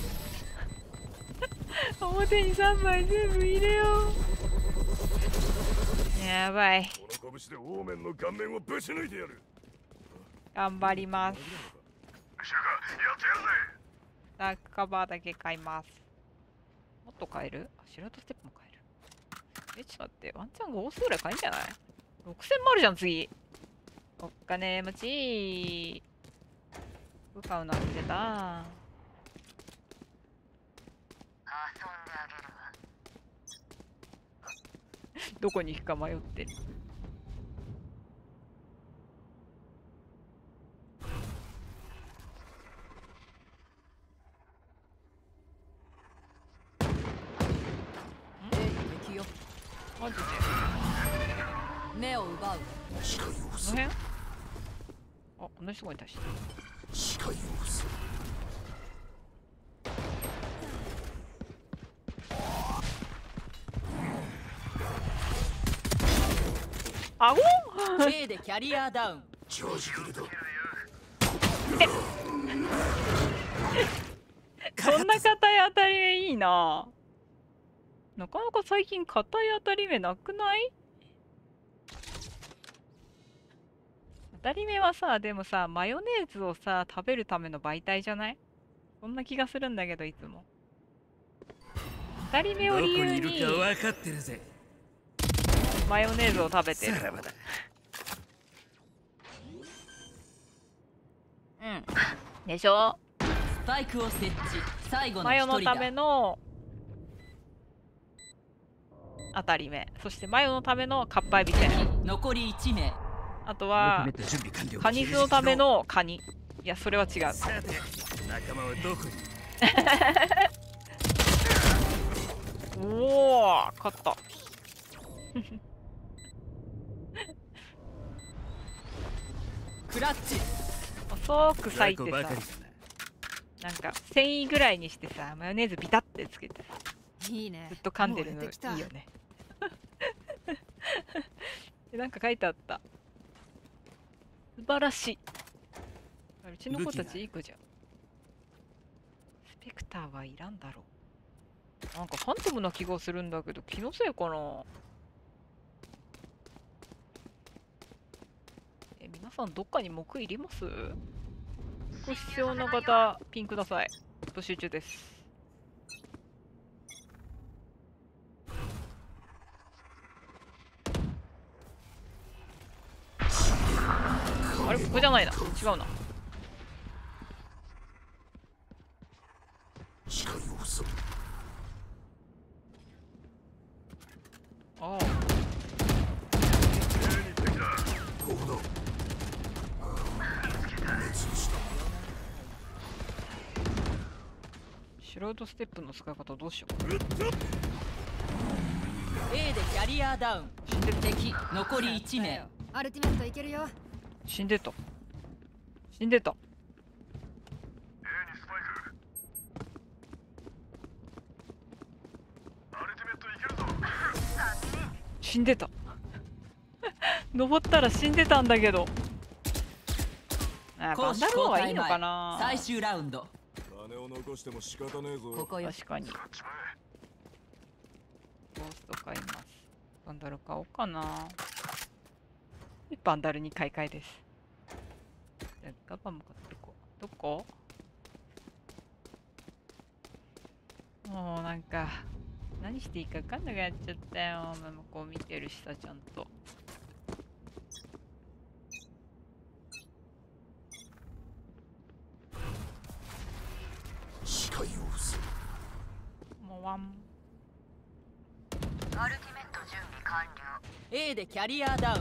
表にさんまい全部いるよ。やばい。 この拳でオーメンの顔面をぶち抜いてやる。 頑張ります。 シュガやってやるぜ。 ダークカバーだけ買います。もっと買える？あ、シュラウドステップも買える。え、ちょっと待って。ワンチャンご数ぐらい買えんじゃない？ ろくせん もあるじゃん、次。お金持ち。 服買うの忘れた。どこに行くか迷ってる。 敵よ。 マジで目を奪う。 視界をこの伏せ辺？あ、同じとこに足して。 視界を伏せあご A でキャリアダウン。 チャージ切れだ。 そんな硬い当たり目いいな。なかなか最近硬い当たり目なくない？当たり目はさ、でもさ、マヨネーズをさ、食べるための媒体じゃない？そんな気がするんだけど、いつも。当たり目を理由に分かってるぜ。 マヨネーズを食べてる。 らばだ。 うん。でしょ？ スパイクを設置。最後のマヨ一人だ。 のための当たり目。そしてマヨのためのかっぱえびせん。 残りいち名。 あとは準備完了。 カニ酢のためのカニ。いや、それは違う。 さて、仲間はどこに？ おお、勝った。 クラッチ。 細く裂いてさ、 ばかりだな。 なんか繊維ぐらいにしてさ、マヨネーズビタってつけてさ、 いいね。 ずっと噛んでるのい燃えてきたいよね。で、なんか書いてあった。素晴らしい。あ、うちの子たちいい子じゃん。スペクターはいらんだろう。なんかファントムな気がするんだけど、気のせいかな。え、皆さんどっかに木いります？ご必要な方、ピンください。募集中です。あれ、ここじゃないな。違うな。 視界を伏せああ。 ここだ。滅したシュラウドステップの使い方どうしよう。 A でキャリアダウン。 死んでる。 敵残りいち名。 アルティメットいけるよ。 死んでた。死んでた。死んでた。登ったら死んでたんだけど。あ、バ攻守ンダルの方がいい交代前。 のかな。 最終ラウンド。 金を残しても仕方ねえぞ。 ここよ。 確かに。ゴースト買います。バンダル買おうかな。バンダルに買い替えです。じゃあガバも買ってこう。どこ？もうなんか何していいか分かんなくなっちゃったよ。ママこう見てるしさ、ちゃんと。 視界を伏せもうワン。 A でキャリアダウン。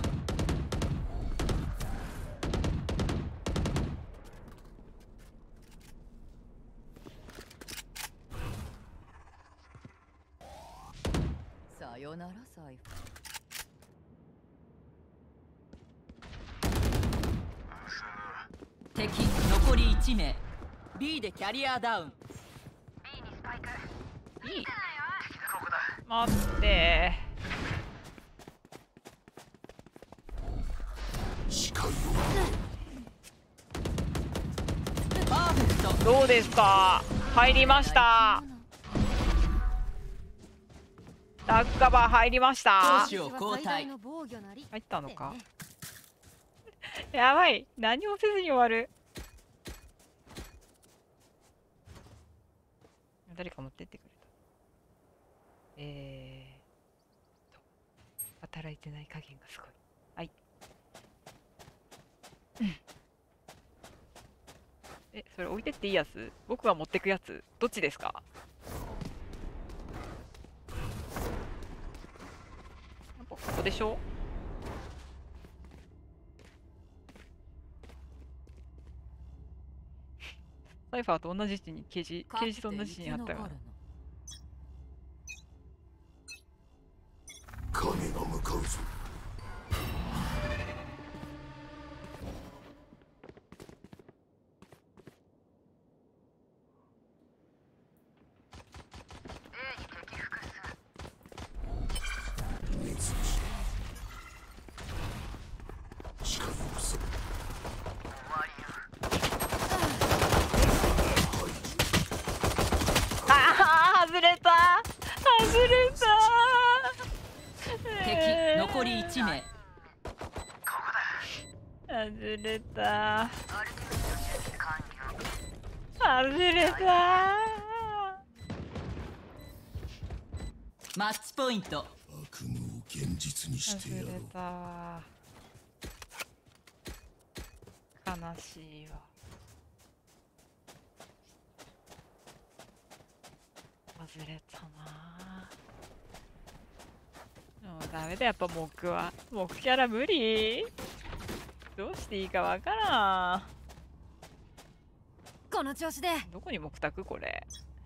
さよならサイファー。 敵残りいち名。 B でキャリアダウン。 いい。待って視界をパーフェクト。 ー。どうですか？入りました。ラッカバー入りました攻。守を交代。 の防御なり入ったのか。やばい。何もせずに終わる。誰か持ってってくれた。えーと、働いてない加減がすごい。はい。うん。 え、それ置いてっていいやつ？僕が持ってくやつ？どっちですか？やっぱここでしょ？サイファーと同じ位置にケージ、ケージと同じ位置にあったよ。 影が向かうぞ。 残りいち名。 外れた。外れた。 マッチポイント。 悪夢を現実にしてやろう。 外れた。悲しいわ。外れたな。もうダメだ、やっぱ木は木キャラ無理。どうしていいかわからん。 この調子でどこに木たくこれ。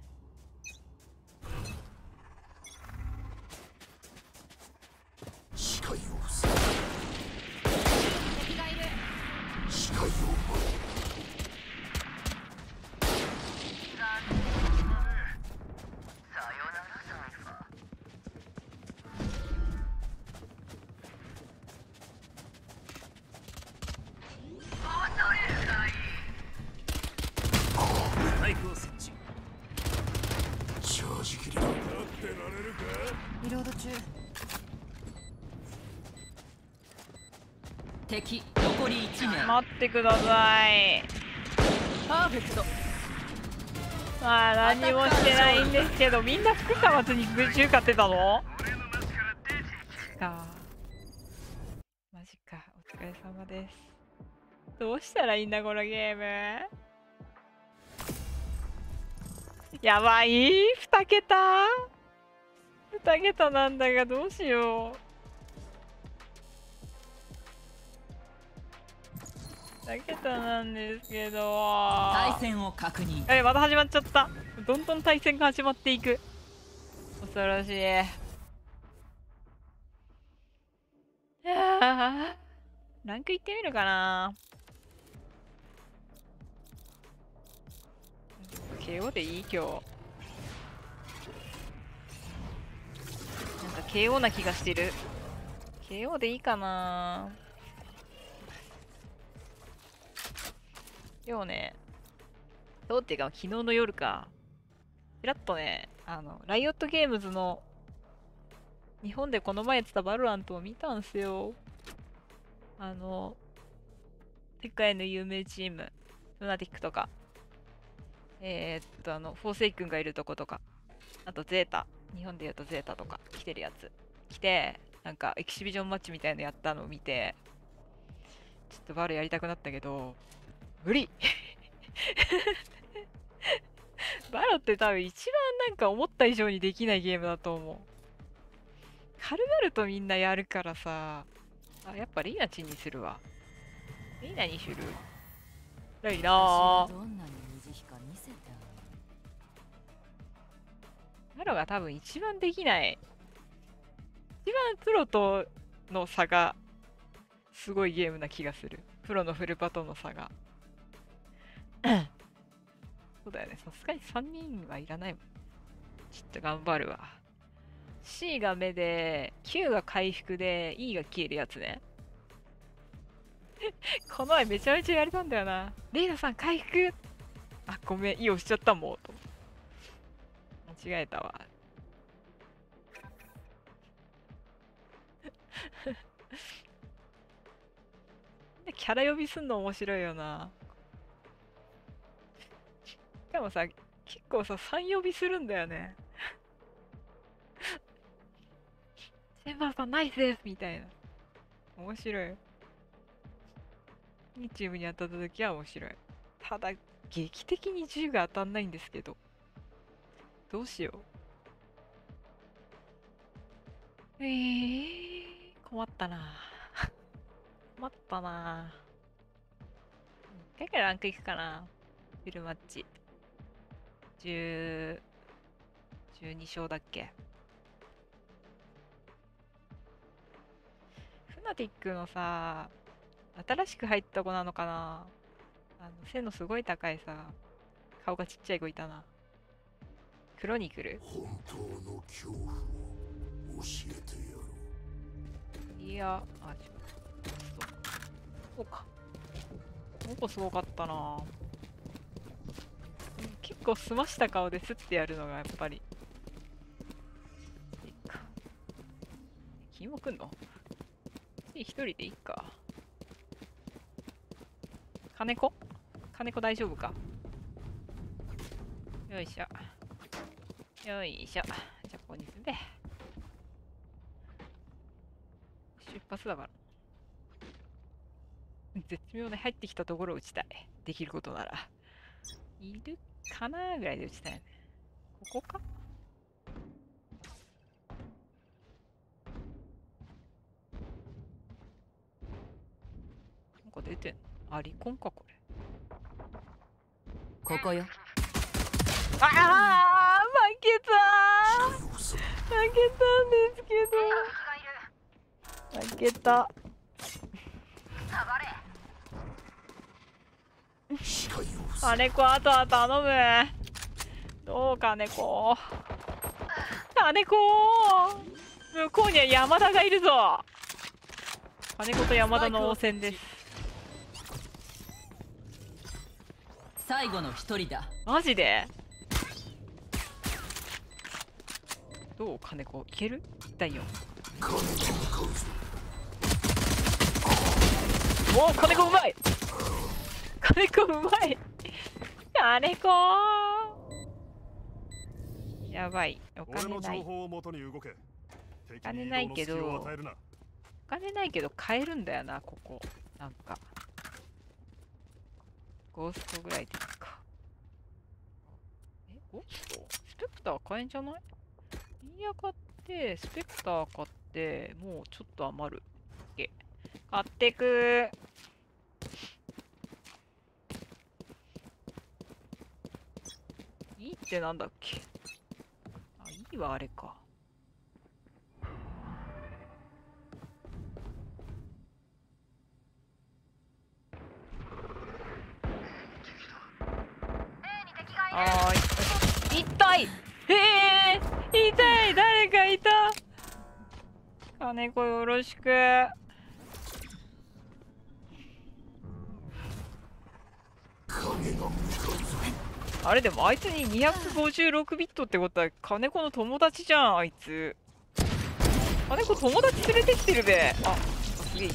視界を塞ぐ。 敵がいる。 視界を奪う。 敵残りいち名。 待ってください。 パーフェクト。 ああ、何もしてないんですけど、みんな福か松に群衆買ってたの？か。マジか、お疲れ様です。どうしたらいいんだこのゲーム。やばい、にけたにけたなんだが、どうしよう。にけたなんですけど。 対戦を確認。 え、また始まっちゃった。どんどん対戦が始まっていく。恐ろしい。いや、ランクいってみるかな。ケーオー でいい今日。なんか ケーオー な気がしてる。ケーオー でいいかな。今日ね、今日っていうか昨日の夜か、ちらっとね、あの、ライオットゲームズの日本でこの前やってたバロラントを見たんすよ。あの、世界の有名チーム、ルナティックとか、えー、っと、あの、フォーセイ君がいるとことか、あとゼータ、日本で言うとゼータとか来てるやつ、来て、なんかエキシビジョンマッチみたいなのやったのを見て、ちょっとバロやりたくなったけど、無理バロって多分一番なんか思った以上にできないゲームだと思う。軽々とみんなやるからさ。あ、やっぱリーナチンにするわ。リーナにする。レイナー。 どんなに無慈悲か見せてあバロが多分一番できない。一番プロとの差がすごいゲームな気がする。プロのフルパとの差が。そうだよね。さすがにさんにんはいらないもん。ちょっと頑張るわ。C が目で、Q が回復で、E が消えるやつね。この前めちゃめちゃやれたんだよな。レイナさん回復。あ、ごめん。E 押しちゃったもん。と間違えたわ。キャラ呼びすんの面白いよな。しかもさ、結構さ、さん呼びするんだよね。チェンバーさんナイスですみたいな。面白い。いいチームに当たった時は面白い。ただ、 劇的に銃が当たんないんですけど。どうしよう。えー、困ったな。困ったな。一回からランクいくかな。フルマッチ。じゅう、じゅうに勝だっけ。フナティックのさ、新しく入った子なのかな。あの背のすごい高いさ、顔がちっちゃい子いたな。クロニクル。 本当の恐怖を教えてやろう。 いや、あ、ちょっと。そうか。この子すごかったな。結構澄ました顔ですってやるのがやっぱり。いいか。君も来んの？一人でいいか。金子？金子大丈夫か？よいしょ。よいしょ。じゃあここに住んで。出発だから。絶妙に入ってきたところを撃ちたい。できることなら。いるかなぐらいで撃ちたいね。ここか？なんか出てんの？あ、リコンかこれ。 ここよ。 ああ負けたー負けたんですけど。負けた。金子、あとは頼む。どう金子。金子向こうには山田がいるぞ。金子と山田の応戦です。 最後の一人だ。 マジでどう金子いける？だよ。おお金子うまい。金子うまい。金子やばい。お金ない。お金ないけどお金ないけど買えるんだよなここ。なんかゴーストぐらいでいいか。え、ゴースト？スペクター買えんじゃない？イヤ買ってスペクター買ってもうちょっと余る。買ってく。いいってなんだっけ？あ、いいわあれか。あー、痛い。ええー、痛い。誰かいた。金子よろしく。あれでもあいつににひゃくごじゅうろくビットってことは金子の友達じゃんあいつ。金子友達連れてきてるべ。あ、すげえいた。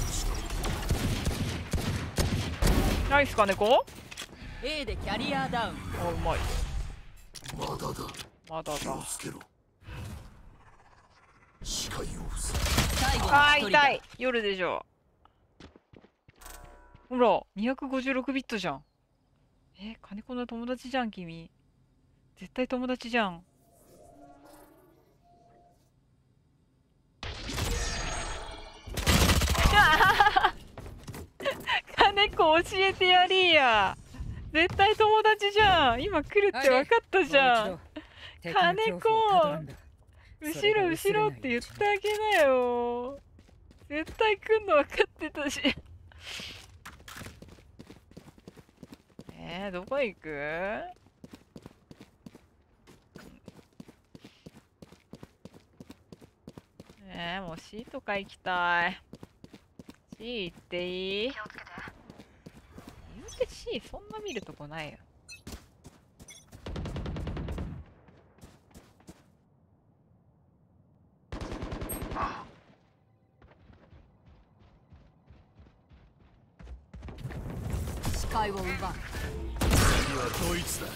ナイス金子。 A でキャリアダウン。 あ、うまい。 まだだ。 まだだ。 視界を塞最後のあー一人だ。 痛い。夜でしょ。ほらにひゃくごじゅうろくビットじゃん。え、金子の友達じゃん君。絶対友達じゃん。金子教えてやりや。絶対友達じゃん。今来るって分かったじゃん。金子後ろ後ろって言ってあげなよ。絶対来んの分かってたし。えー、どこ行く？えー、もう C とか行きたい。C 行っていい？言うて C そんな見るとこないよ。 視界を奪う。 次はドイツだ。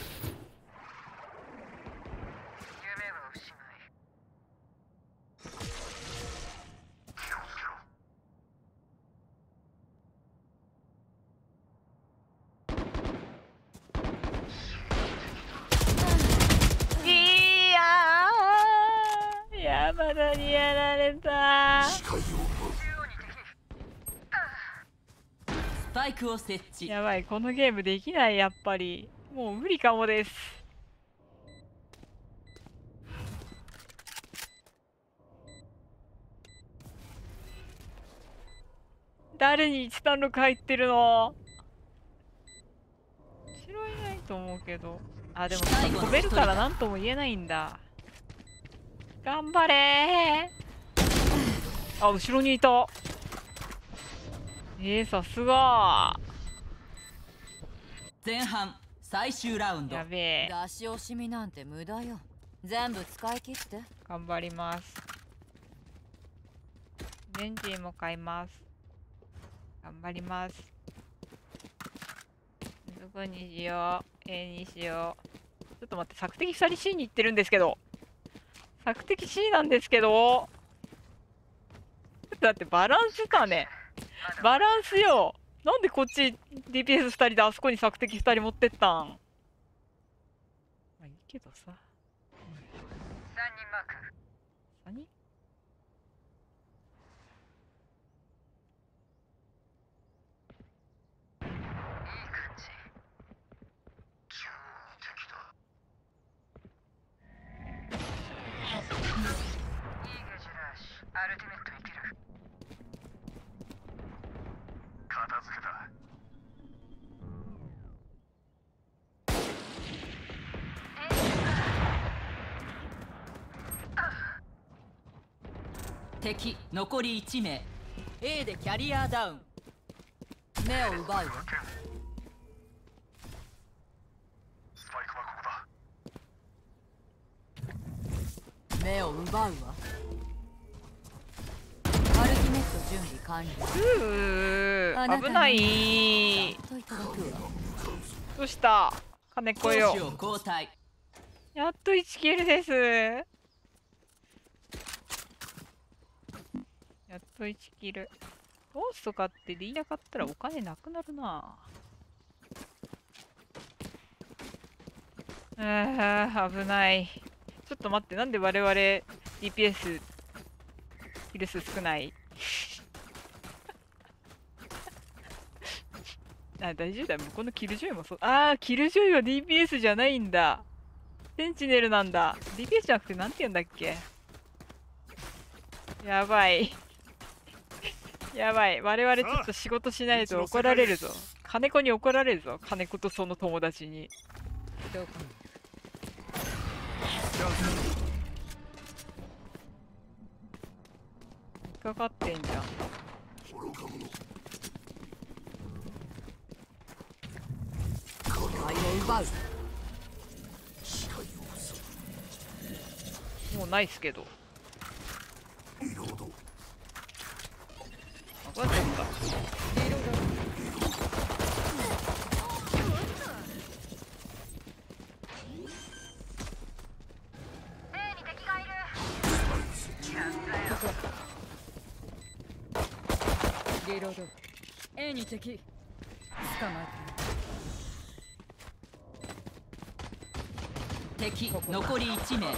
罠にやられた。 視界をスパイクを設置。 やばい、このゲームできない。やっぱりもう無理かもです。誰に一段録入ってるの？後ろいないと思うけど。あ、でも飛べるから何とも言えないんだ。頑張れー。あ、後ろにいた。えー、さすが。 前半最終ラウンド。 やべえ。 出し惜しみなんて無駄よ。全部使い切って。 頑張ります。ベンジーも買います。頑張ります。どこにしよう。A にしよう。ちょっと待って、索敵ふたり C に行ってるんですけど。索敵 C なんですけど。ちょっと待って、バランスかね。バランスよ。なんでこっち ディーピーエスふたりであそこに索敵ふたり持ってったん。まあいいけどさ。さんにんマーク。さんにん？ アルティメットいける。片付けた。 敵残りいち名。 A でキャリアダウン。 目を奪うわ。 スパイクはここだ。 目を奪うわ。アルティメット準備完了。 うー、 あなたの危ない。 といただくわ。 どうした金子よ。 攻守を交代。 やっといちキルです。やっといちキル。ゴースト買ってリーダー買ったらお金なくなるな。あー、危ない。ちょっと待って、なんで我々 ディーピーエス キル数少ないあ、大丈夫だ。向こうのキルジョイもそう。あー、キルジョイは ディーピーエス じゃないんだ。センチネルなんだ。ディーピーエス じゃなくてなんて言うんだっけ。やばい。やばい。我々ちょっと仕事しないと怒られるぞ。金子に怒られるぞ。金子とその友達に。 どこに引っかかってんじゃん。 愚か者。 愛を奪う。 視界を塞もうないっすけど。 ぐ。リロード。 あ、これなんだ。 リロード。 A に敵。捕まえ敵残りいち名。 ん？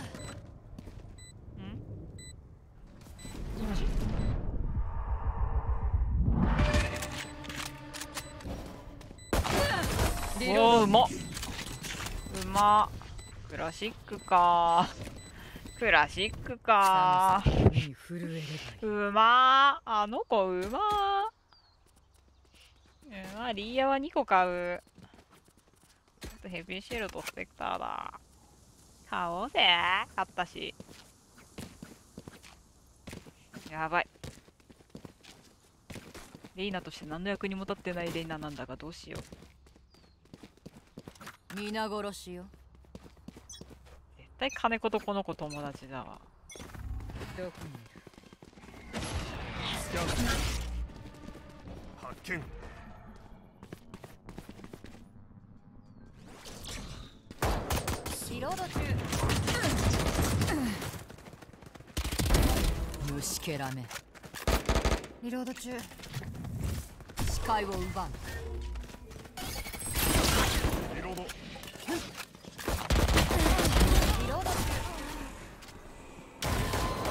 おー、うまっ。うまっ。クラシックかー。クラシックかー。 た。に震えればいい。 うまー。あの子うまー。うまー。リーヤはにこ買う。ちょっとヘビーシェルとスペクターだ。買おうぜ。買ったし。やばい。レイナとして何の役にも立ってないレイナなんだがどうしよう。 皆殺しよ。 絶対金子とこの子友達だわ。 どこに発見。 リロード中。 虫けらめ。 リロード中。 視界を奪う。 リロード。 リロード中。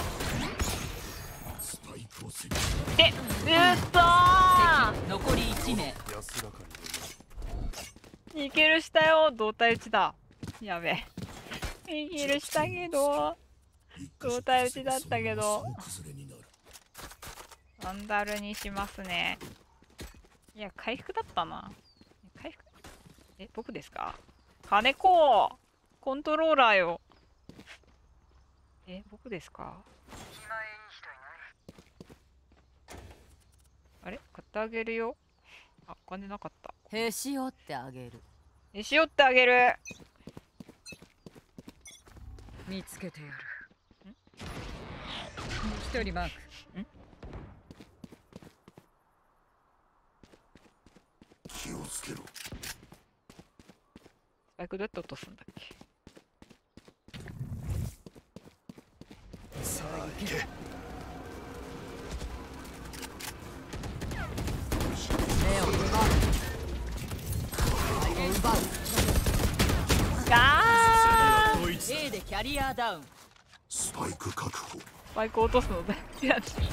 いけるしたよ。胴体打ちだ。やべえ。いけるしたけど。胴体打ちだったけど。アンダルにしますね。いや、回復だったな。回復え、僕ですか？金子コントローラーよ。え、僕ですか？あれ買ってあげるよ。あ、お金なかった。 へし折ってあげる。 へし折ってあげる。 見つけてやる。一人マーク。 気をつけろ。 スパイクどうやって落とすんだっけ？ さあ行け。 目を奪う。目を奪う。 あー A でキャリアダウン。 スパイク確保。 スパイク落とすの大事やつ。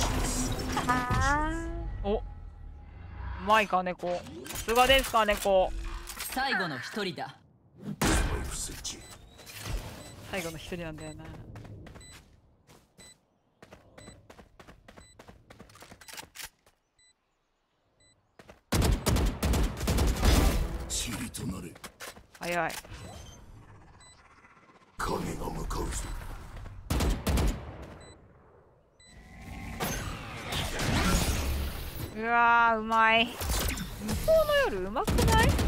お、うまいか猫。さすがですか猫。 最後の一人だ。 スパイク設置。 最後の一人なんだよな。 塵となれ。 早い。 影が向かうぞ。 うわー、うまい。向こうの夜うまくない？向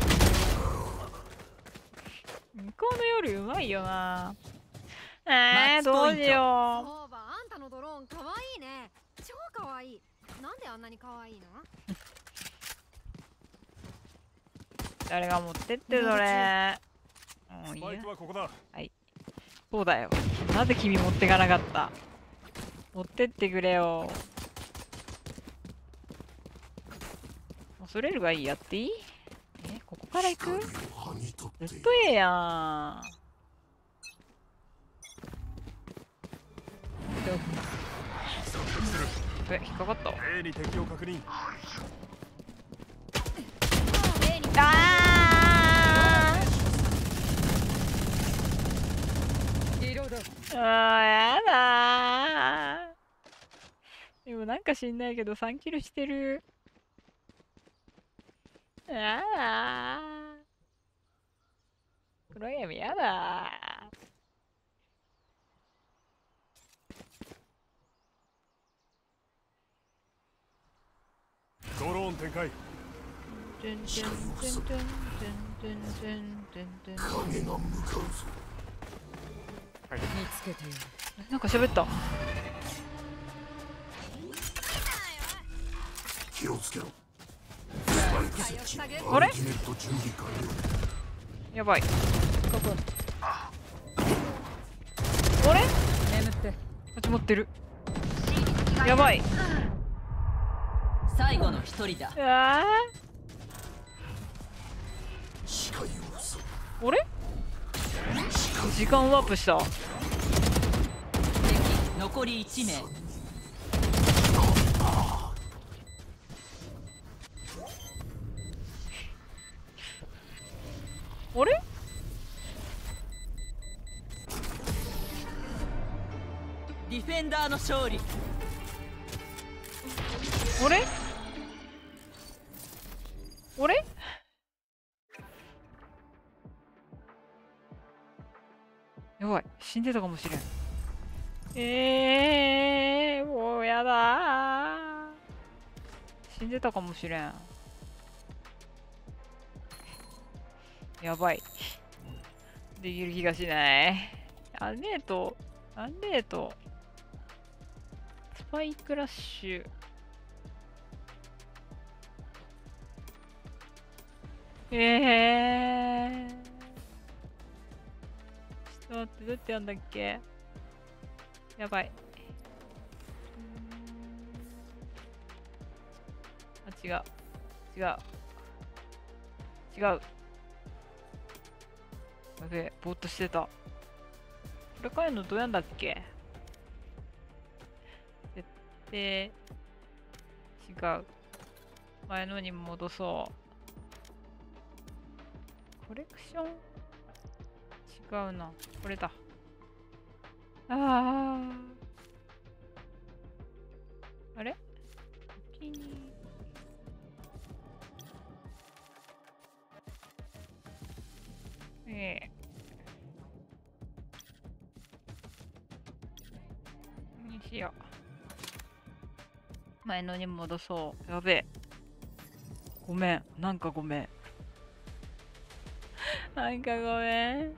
こうの夜うまいよな。えー、どうしよそうば、あんたのドローンかわいいね。超かわいい。なんであんなにかわいいの？ う。誰が持ってってそれ。もういいやスパイク。はここだ。 そうだよ。なぜ君持ってかなかった？持ってってくれよ。恐れるがいい。やっていい？え、ここから行く？ 光を剥ぎ取ってずっとええやん。え、引っかかった。 A に敵を確認。 あリロード。 ーあー、やだー。でもなんか知んないけどさんキルしてる。やだー。黒闇やだー。 ドローン展開。 トゥントゥントゥントゥントゥントゥントゥントゥントゥン。 影が向かうぞ。 見つけてやる。 なんか喋った。 気をつけろ。スパイク設置。 あれアルティメット準備完了。 やばい。 ここ。 あれ？ 眠って。 始まってる。やばい。 最後の一人だ。 うわ視界を塞ー。あれ？時間ワープした。 敵残りいち名。 あれ？ ディフェンダーの勝利。 あれ？あれ？やばい、死んでたかもしれん。えー、もうやだー。死んでたかもしれん。やばい。できる気がしない。あんねえと、あんねえと。スパイクラッシュ。えー。ちょっと待って、どうやってやんだっけ？やばい。あ、違う。違う。違う。やべえ、ぼーっとしてた。これ変えるのどうやんだっけ？設定。違う。前のに戻そう。 コレクション違うな。これだ。ああ。あれお気にええにしよう。前のに戻そう。やべえ。ごめん。なんかごめん。なんかごめん。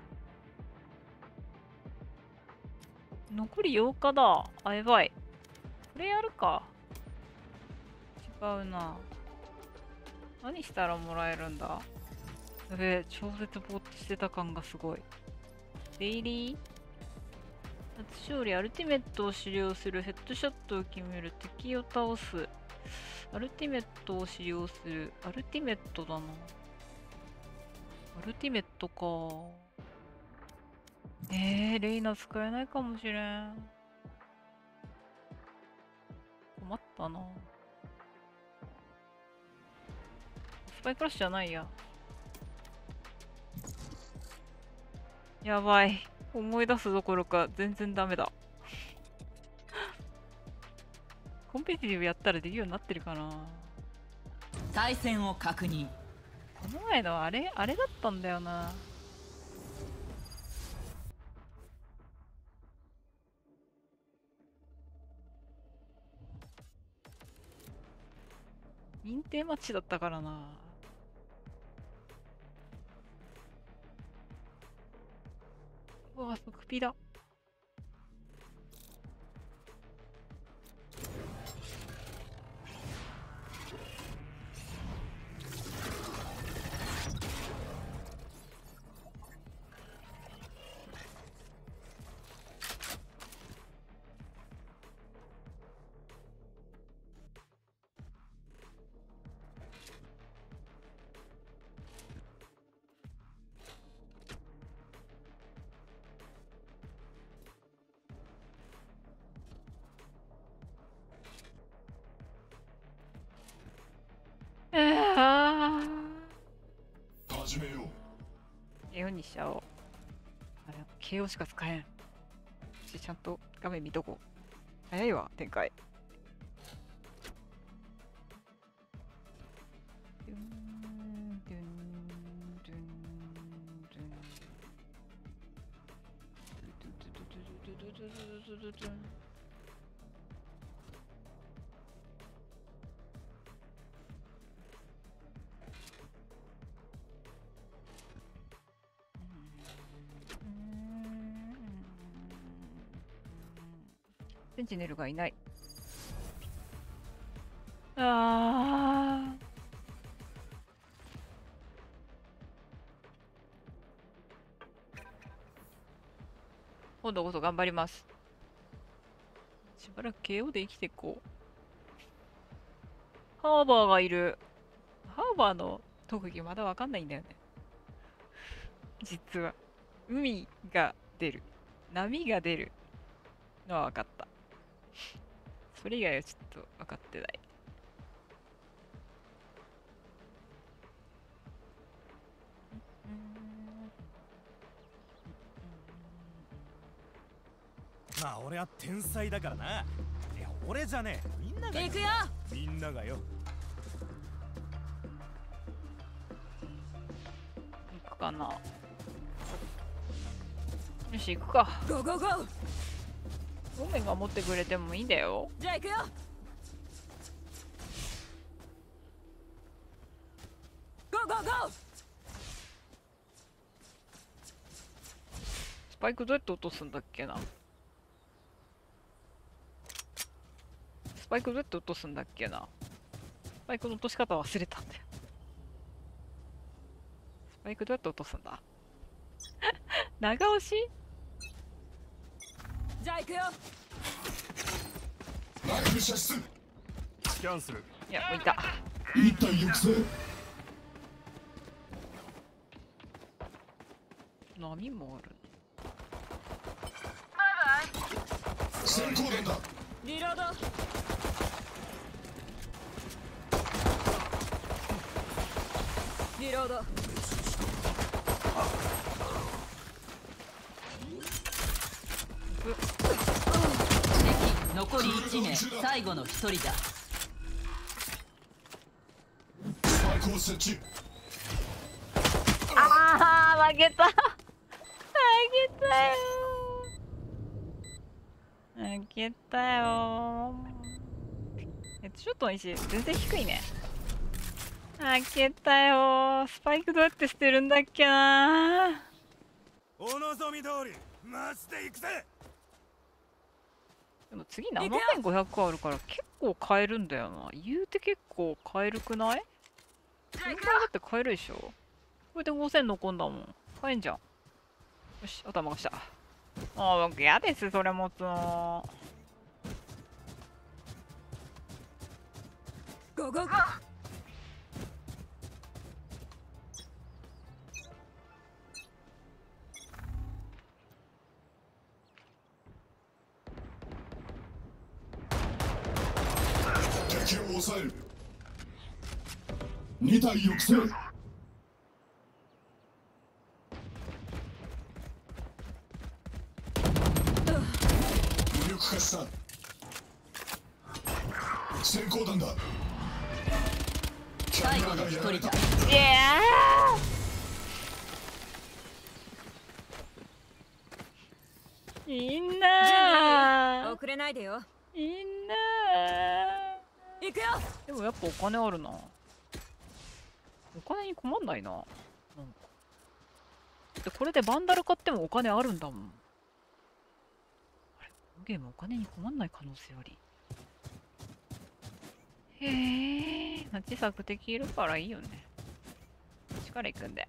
残りようかだ。あ、やばい。これやるか。違うな。何したらもらえるんだ。やべえ、超絶ぼーっとしてた感がすごい。デイリー初勝利、アルティメットを使用する、ヘッドショットを決める、敵を倒す。アルティメットを使用する。アルティメットだな。アルティメットか。えー、レイナ使えないかもしれん。困ったな。スパイクラッシュじゃないや。やばい。思い出すどころか全然ダメだ。コンペティティブやったらできるようになってるかな。 対戦を確認。 この前のあれあれだったんだよな。認定マッチだったからな。うわ、スクピだ。 始めよう。 ケーオー にしちゃおう。あれ、ケーオー しか使えん。ちちゃんと画面見とこう。早いわ、展開。ドゥンドゥンドゥンドゥンドゥドゥドゥドゥドゥドゥドゥドゥドゥドゥン。センチネルがいない。あー。今度こそ頑張ります。しばらく ケーオー で生きていこう。ハーバーがいる。ハーバーの特技まだわかんないんだよね。実は。海が出る。波が出るのは分かった。それ以外はちょっと分かってない。 まあ俺は天才だからな。いや俺じゃねえ、みんなが行くよ。 みんながよ。 行くかな。よし行くか。 ゴーゴーゴー。 オメが持ってくれてもいいんだよ。 じゃあ行くよ。ゴーゴーゴー。 スパイクどうやって落とすんだっけな。スパイクどうやって落とすんだっけな。スパイクの落とし方忘れたんだよ。スパイクどうやって落とすんだ。長押し。 じゃあ行くよ。 ライブ射出。 スキャンする。 いや、もういた。 一体行くぜ。 波もある。 先行弾だ。 リロード。リロード。 敵残りいち名、最後のひとりだ。 スパイクを設置。 ああ負けた負けたよ負けたよ。えちょっと石全然低いね。負けたよ。スパイクどうやって捨てるんだっけな。 お望み通りマジで行くぜ。 でも次ななせんごひゃくあるから結構買えるんだよな。言うて結構買えるくない？これだって買えるでしょ。これでごせん残んだもん。買えんじゃん。よし、頭がした。ああ、僕嫌です、それ持つの。 ゴゴゴ。 敵を抑える。に体抑制。無力化した。先行弾だ。 最後のひとりだ。 いやーいいなー遅れないでよ。 いいなー行くよ。 でもやっぱお金あるな。お金に困んないな。なんかでこれでバンダル買ってもお金あるんだもん。あれ、このゲームお金に困んない可能性あり。へえ、小さく敵いるからいいよね。こっちから行くんで。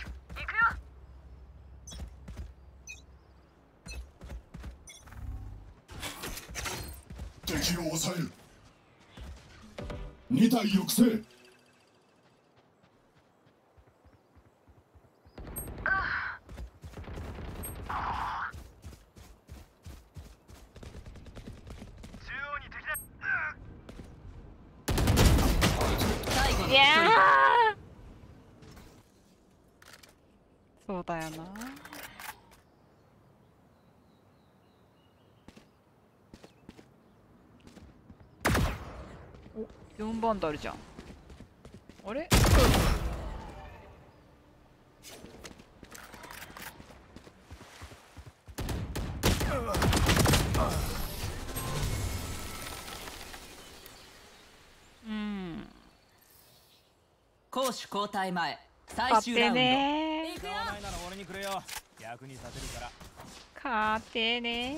敵を抑える。に体抑制。 いやーそうだよな。お、よんばんダルじゃん。あれ、うん、 攻守交代前、最勝て終ラウンド。 ね使わないなら俺にくれよ。役に立てるから。 ー勝てね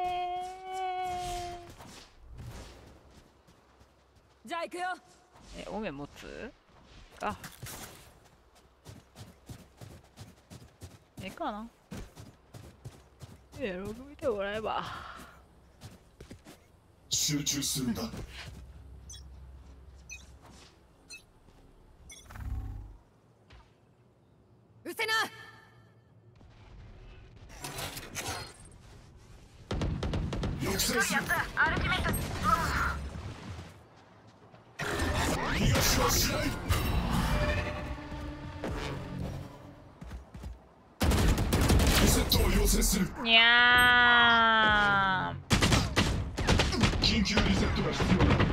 じゃあ行くよ。 ー。え、おめ持つあ、ええかな。え、ログ見てもらえば。 集中するんだ。 うせな。 抑制する。逃がしはしない。リセットを要請する。 にゃ緊急リセットが必要だ。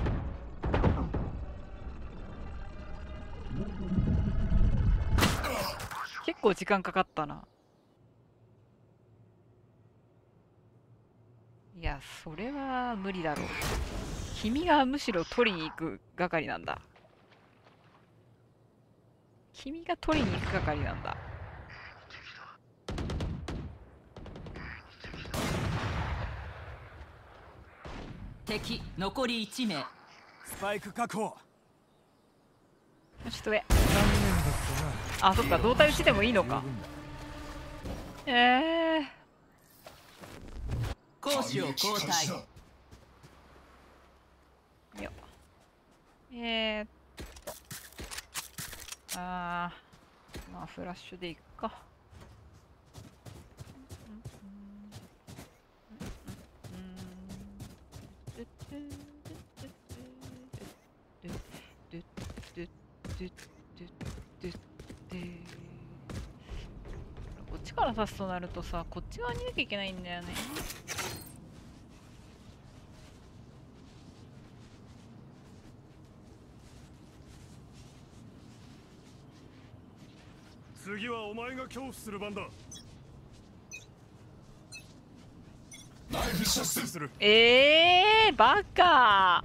ー、結構時間かかったな。いや、それは無理だろう。君がむしろ取りに行く係なんだ。君が取りに行く係なんだ。 敵残りいち名。 スパイク確保。 ちょっと上。あ、そっか、胴体打ちでもいいのか。ええ攻守を交代。 ー。よ。えー、っと。あー。まあ、フラッシュでいくか。 から刺すとなるとさ、こっち側にいなきゃいけないんだよね。 次はお前が恐怖する番だ。 ナイフ射出する。 えー、バカ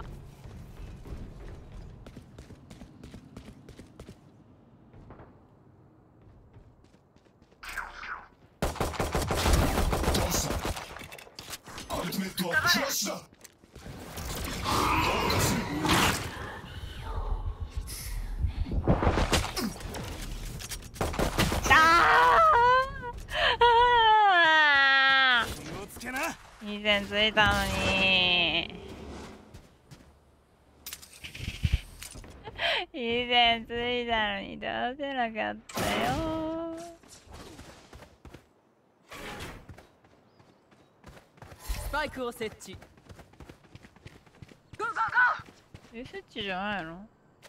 どうしたアルティメットはフラッシュだ。 あー気をつけな。 にてんついたのににてんついたのに出せなかったよ。 スパイクを設置。 え、設置じゃないの？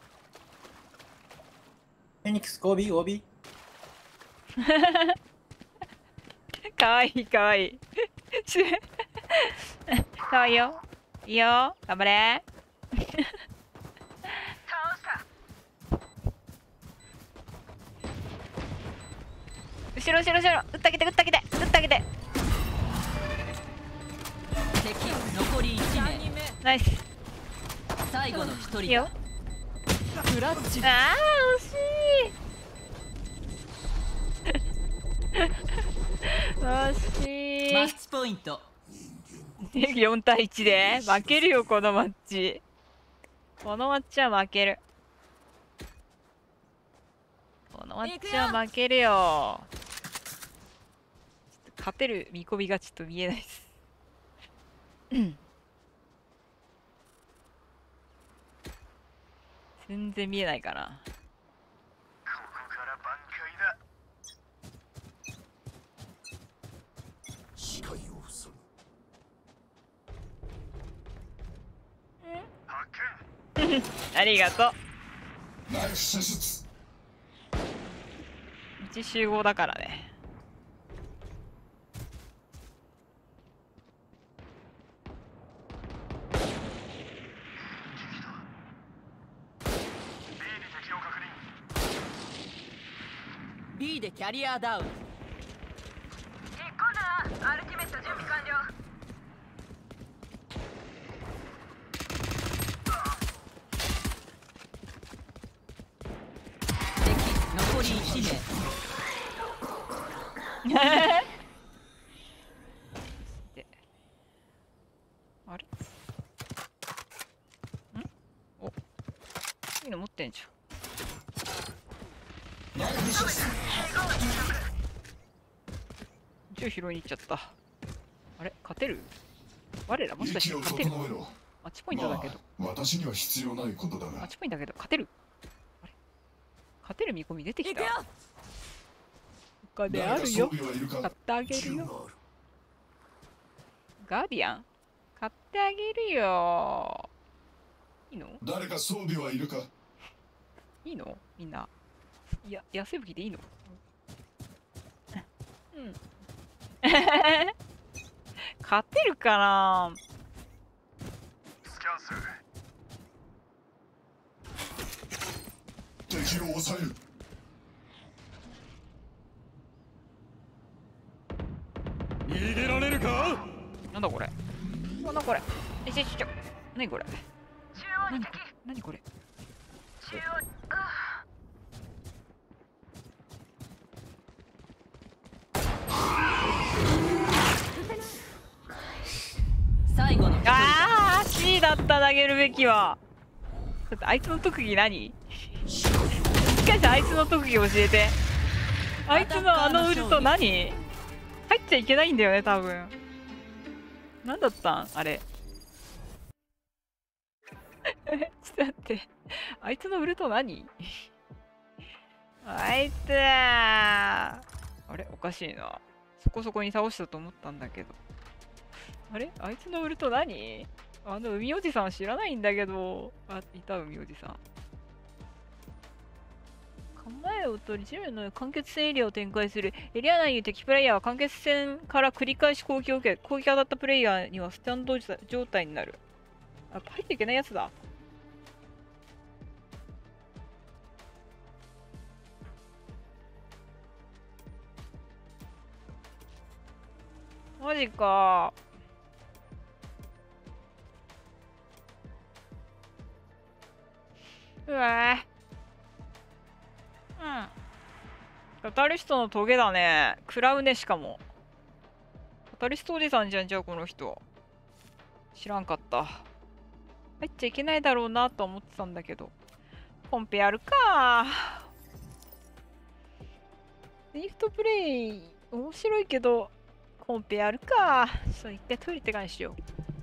フェニックス オービー オービー。 かわいいかわいいかわいいよ。いいよ、頑張れ後ろ後ろ後ろ、撃ってあげて撃ってあげて撃ってあげて。 敵残りいち名。 ナイス。 最後の一人いいよ。 クラッチ。 ああ惜しい惜しい。 マッチポイント。 よんたいいちで負けるよこのマッチ。このマッチは負ける。このマッチは負けるよ。ちょっと勝てる見込みがちょっと見えないです全然見えないかな。 ここから挽回だ。 視界を塞発見。 ありがとう。 ぐ。ナイフ射出。 うち集合だからね。 B でキャリアダウン。 引っ込んだ。アルティメット準備完了。 敵残りいち名。 であれんおいいの持ってんじゃん。 ナイフ射出。 銃拾いに行っちゃった。あれ勝てる？我らもしかし息をて勝てる？ 整えろ。 マッチポイントだけど、 まあ、私には必要ないことだがマッチポイントだけど勝てる？あれ勝てる見込み出てきた。お金あ誰か装るよ。 備はいるか。 買ってあげるよ。 銃がある。 ガーディアン買ってあげるよ。いいの？ 誰か装備はいるか。 いいの？みんな。いや、安い武器でいいの？うん勝てるかな。 スキャンする。 敵を抑える。 逃げられるか。 なんだこれ。なんだこれ。えちょちょちょ。何これ。 中央に敵。 何これ。 中央に。あ最後の一人。 ああ C だった投げるべきは。だってあいつの特技何？しかしあいつの特技教えて。あいつのあのウルト何？入っちゃいけないんだよね多分。何だったんあれ。ちょっと待って。あいつのウルト何？あいつーあれおかしいな。そこそこに倒したと思ったんだけど。あれあいつのウルト何？あの海おじさん知らないんだけど。あ、いた海おじさん。 構えを取り、地面の間欠戦エリアを展開する。エリア内に敵プレイヤーは間欠戦から繰り返し攻撃を受け、攻撃当たったプレイヤーにはスタンド状態になる。あ、入っていけないやつだ。マジか。うわぁ。うん。カタリストのトゲだね。食らうね、しかも。カタリストおじさんじゃん、じゃあこの人。知らんかった。入っちゃいけないだろうなと思ってたんだけど。コンペやるか。リフトプレイ、面白いけど、コンペやるか。ちょっと一回トイレって感じしよう。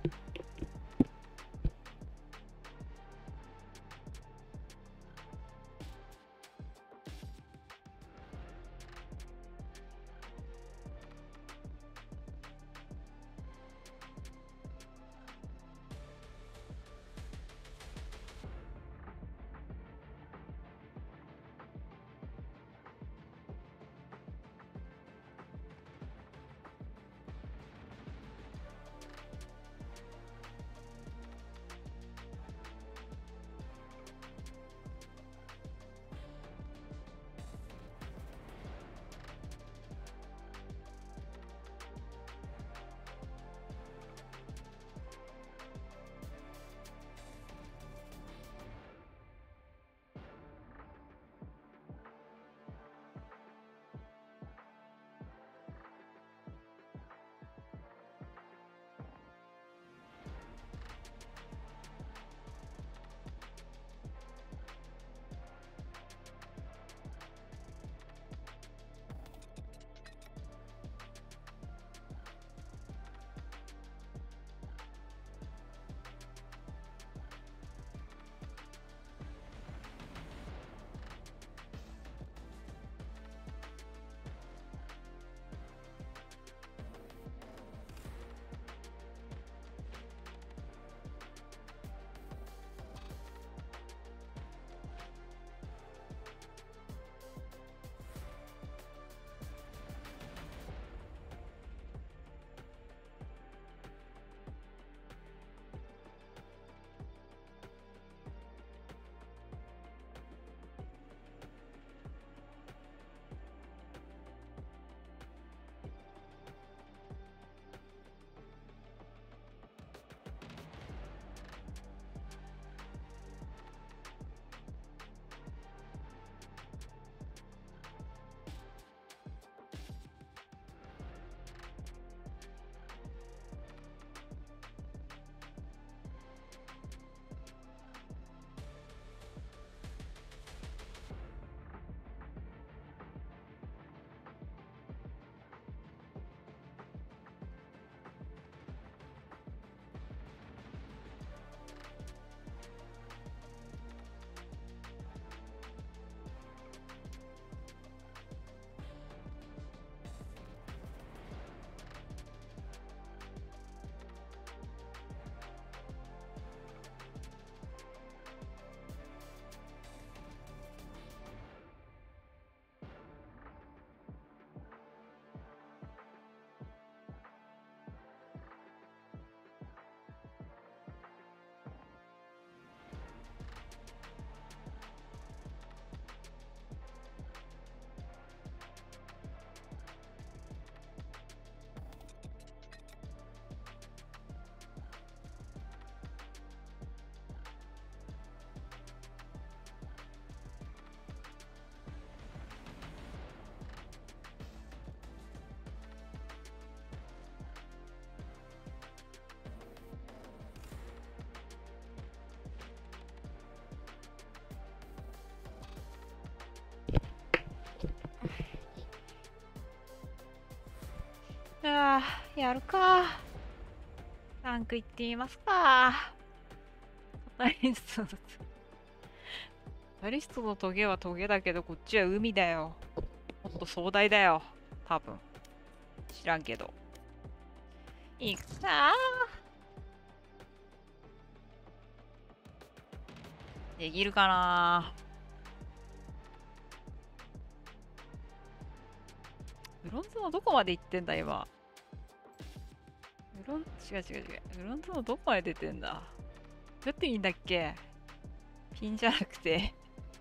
ああ、やるか。ランクいってみますか。カタリストの、カタリストのトゲはトゲだけど、こっちは海だよ。もっと壮大だよ。多分。知らんけど。いくかできるかな。 ブロンズのどこまで行ってんだ今。ブロン違う違う違う。ブロンズのどこまで出てんだ。どうやって見んだっけ。ピンじゃなくて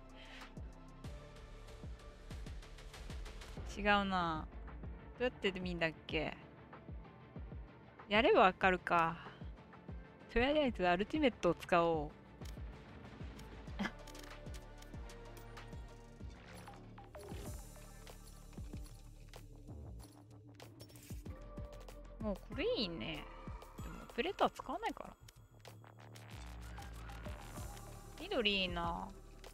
違うな。どうやって見んだっけ。やればわかるか。とりあえずアルティメットを使おう。もうこれいいね。でもオペレーター使わないから。緑いいな。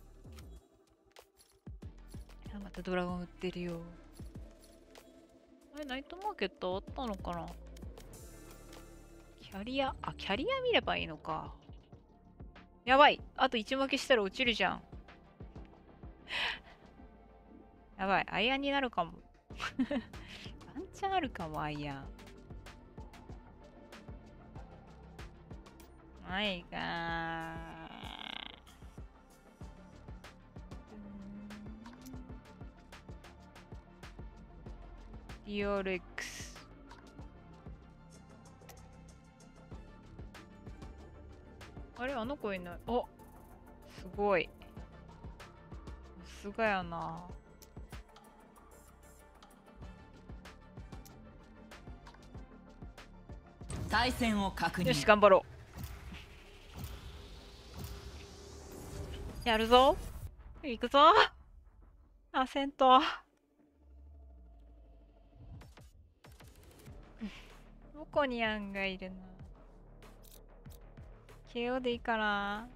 あ、またドラゴン売ってるよ。あれ、ナイトマーケットあったのかな。キャリア、あ、キャリア見ればいいのか。やばい。あといち負けしたら落ちるじゃん。やばい。アイアンになるかも。ワンチャンあるかも、アイアン。ないかー。ディオレックス。あれ、あの子いない。お、すごい。さすがやな。 対戦を確認。 よし、頑張ろう。やるぞ。行くぞ。アセント。どこにアンがいるの。 ケーオー でいいかな。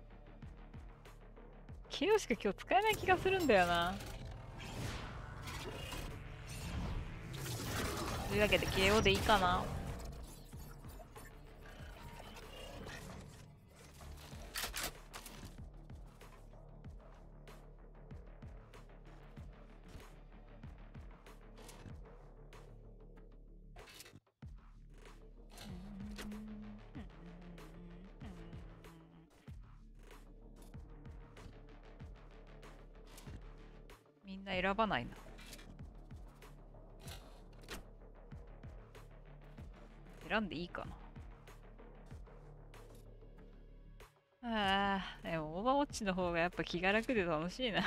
ケーオー しか今日使えない気がするんだよな。というわけで ケーオー でいいかな。みんな選ばないな。選んでいいかな。ああ、でもオーバーウォッチの方がやっぱ気が楽で楽しいな。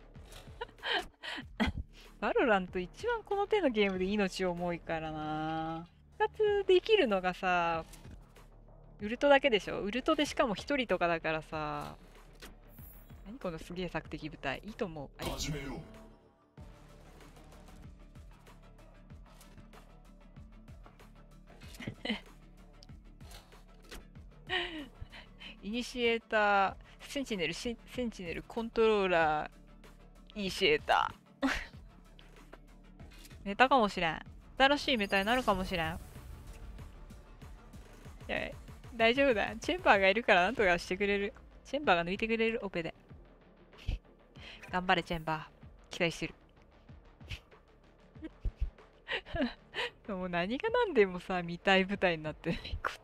バロラント一番この手のゲームで命重いからな。ふたつできるのがさ、ウルトだけでしょ。ウルトでしかもひとりとかだからさ。何このすげえ索敵部隊。いいと思う。あれ始めよう。 イニシエーター、センチネル、センセンチネル、コントローラー、イニシエーター。メタかもしれん。新しいメタになるかもしれん。いや、大丈夫だ。チェンバーがいるからなんとかしてくれる。チェンバーが抜いてくれる、オペで。頑張れ、チェンバー。期待してる。もう何が何でもさ、見たい舞台になって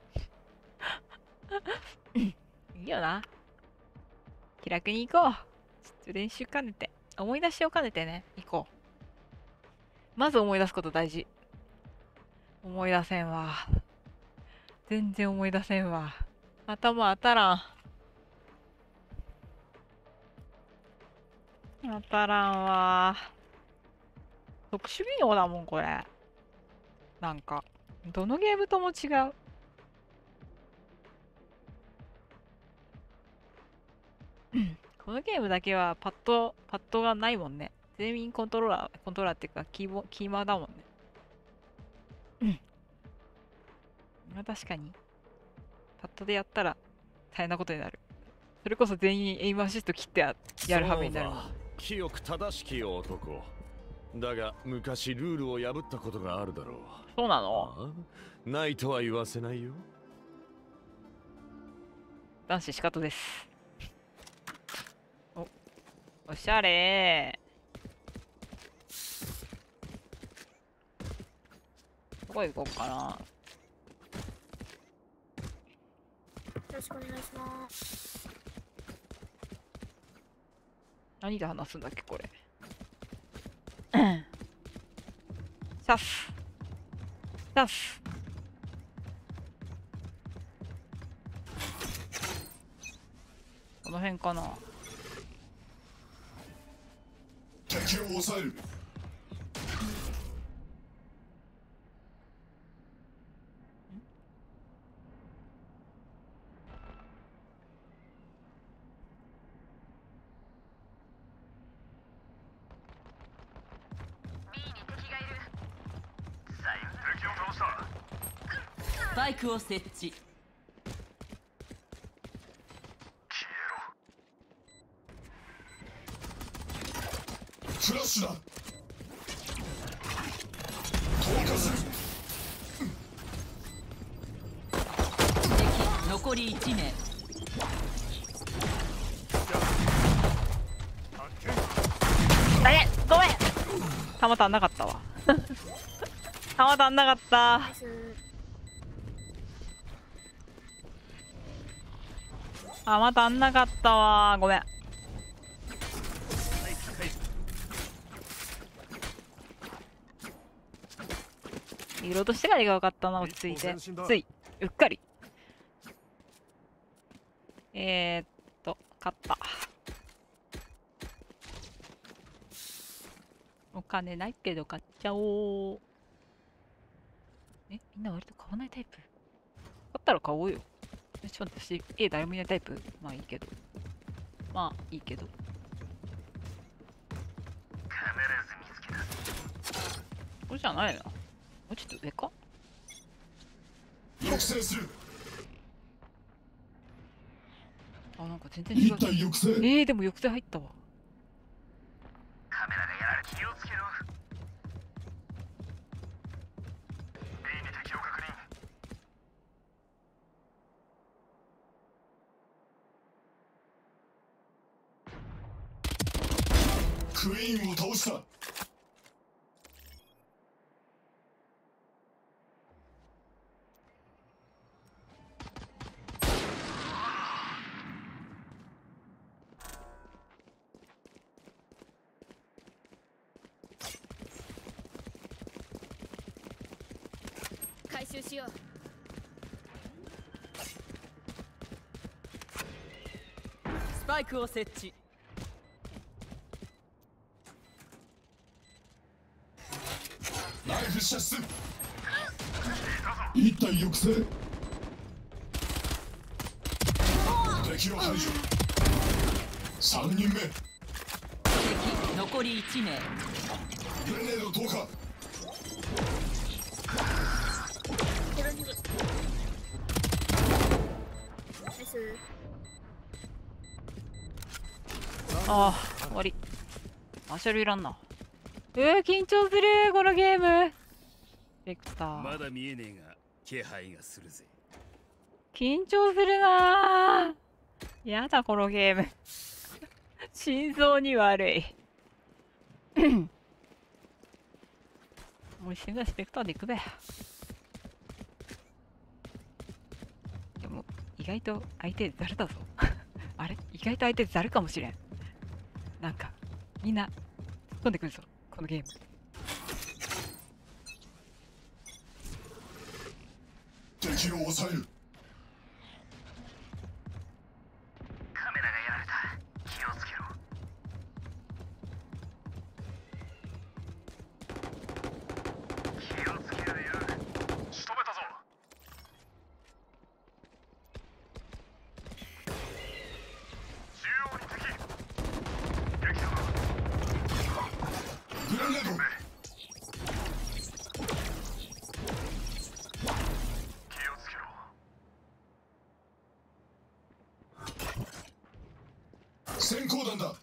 いいよな。気楽に行こう。ちょっと練習兼ねて。思い出しを兼ねてね、行こう。まず思い出すこと大事。思い出せんわ。全然思い出せんわ。頭当たらん。当たらんわ。特殊技能だもん、これ。なんか、どのゲームとも違う。このゲームだけはパッド、パッドがないもんね。全員コントローラー、コントローラーっていうかキーボ、キーマーだもんね。うん。まあ確かに。パッドでやったら大変なことになる。それこそ全員エイムアシスト切ってやる羽目になるもん。 清く正しき男。だが昔ルールを破ったことがあるだろう。 そうなの？ ああ、ないとは言わせないよ。 男子仕方です。お、おしゃれー。どこ行こうかな。 よろしくお願いします。 何で話すんだっけこれ。シタフタフ。この辺かな。 敵を抑える。 スパイクを設置。 フラッシュだ。投下する。 敵残りいち名。 あれごめん、弾足んなかったわ。弾足んなかった。 ナイス。 弾足んなかったわ、ごめん。リロードしてからが分かったな。落ち着いてついうっかり。えー、っと勝った。お金ないけど買っちゃおう。え、みんな割と買わないタイプ？買ったら買おうよ。え、ちょっと私 A 誰もいないタイプ？まあいいけど、まあいいけど。これじゃないな。もうちょっと上か？ 抑制する。 あ、なんか全然違う。 一体抑制。 えー、でも抑制入ったわ。 カメラがやられ気をつけろ。 A に敵を確認。 クイーンを倒した。 回収しよう。 スパイクを設置。 ライフ射出。一体抑制。敵を排除。三人目。 敵残りいち名。 グレネード投下。 ヘロニグ。ナイス。 ああ、終わり。マーシャルいらんな。えー、緊張するこのゲーム。ベクター。 まだ見えねえが気配がするぜ。 緊張するなー。やだこのゲーム。心臓に悪い。もう一瞬ぐらいスペクターで行くべ。でも意外と相手ザルだぞ。あれ意外と相手ザルかもしれん。なんかみんな突っ込んでくるぞこのゲーム。 敵を抑える。 カメラがやられた。気をつけろ。気をつけろよ。仕留めたぞ。中央に敵。撃破。 グレネード。 気をつけろ。 閃光弾だ。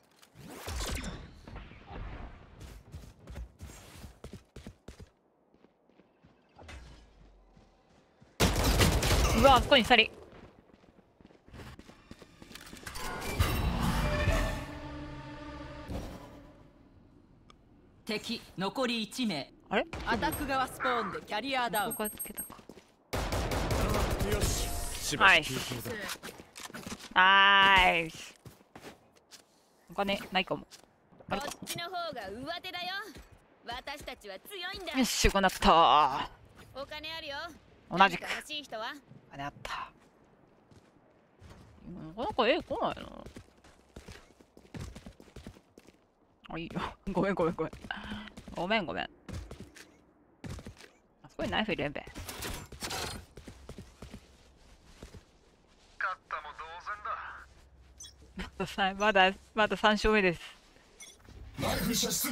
うわあそこにふたり。 敵残りいち名。 あれアタック側スポーンでキャリアダウン。 ここはつけたか。 よし、しばし休憩だ。 ナイス。お金ないかも。あれこっちの方が上手だよ。 私たちは強いんだ。 よし、こうなった。 お金あるよ。 同じく何か欲しい人は？ お金あった。なかなか絵来ないな。あ、いいよ。ごめんごめんごめん。ごめんごめん。あそこにナイフ入れんべ。 勝ったも同然だ。 まださまだまださん勝目です。 ナイフ射出。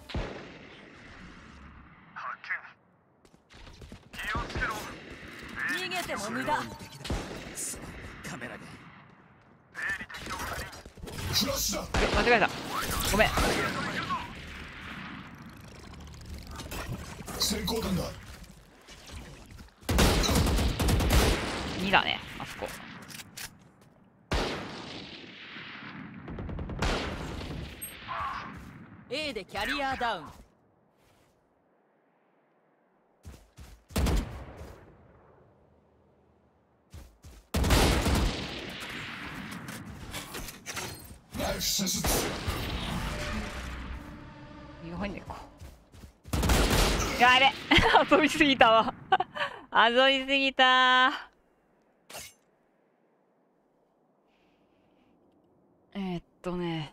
発見。気をつけろ。 逃げても無駄。 カメラが A に敵のふたり。 フラッシュだ。 間違えた。ごめん。 先行弾だ。 にだね、あそこ。 A でキャリアダウン。 ナイフ射出。 日本に行こう。やべ遊びすぎたわ遊びすぎた。えー、っとね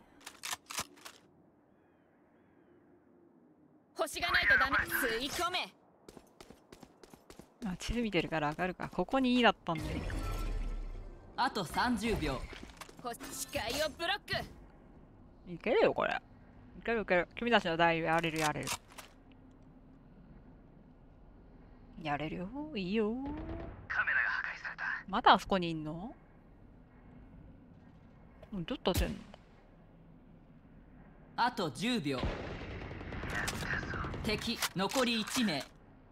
星がないとダメ。吸い込め。 あ、地図見てるから上がるか。ここににだったんで。 あとさんじゅうびょう。 星視界をブロック。 いけるよこれ。いけるいける。君たちの代やれるやれる。やれるよ。いいよ。 カメラが破壊された。 まだあそこにいんの？どう立てんの？ あとじゅうびょう。敵残りいちめい。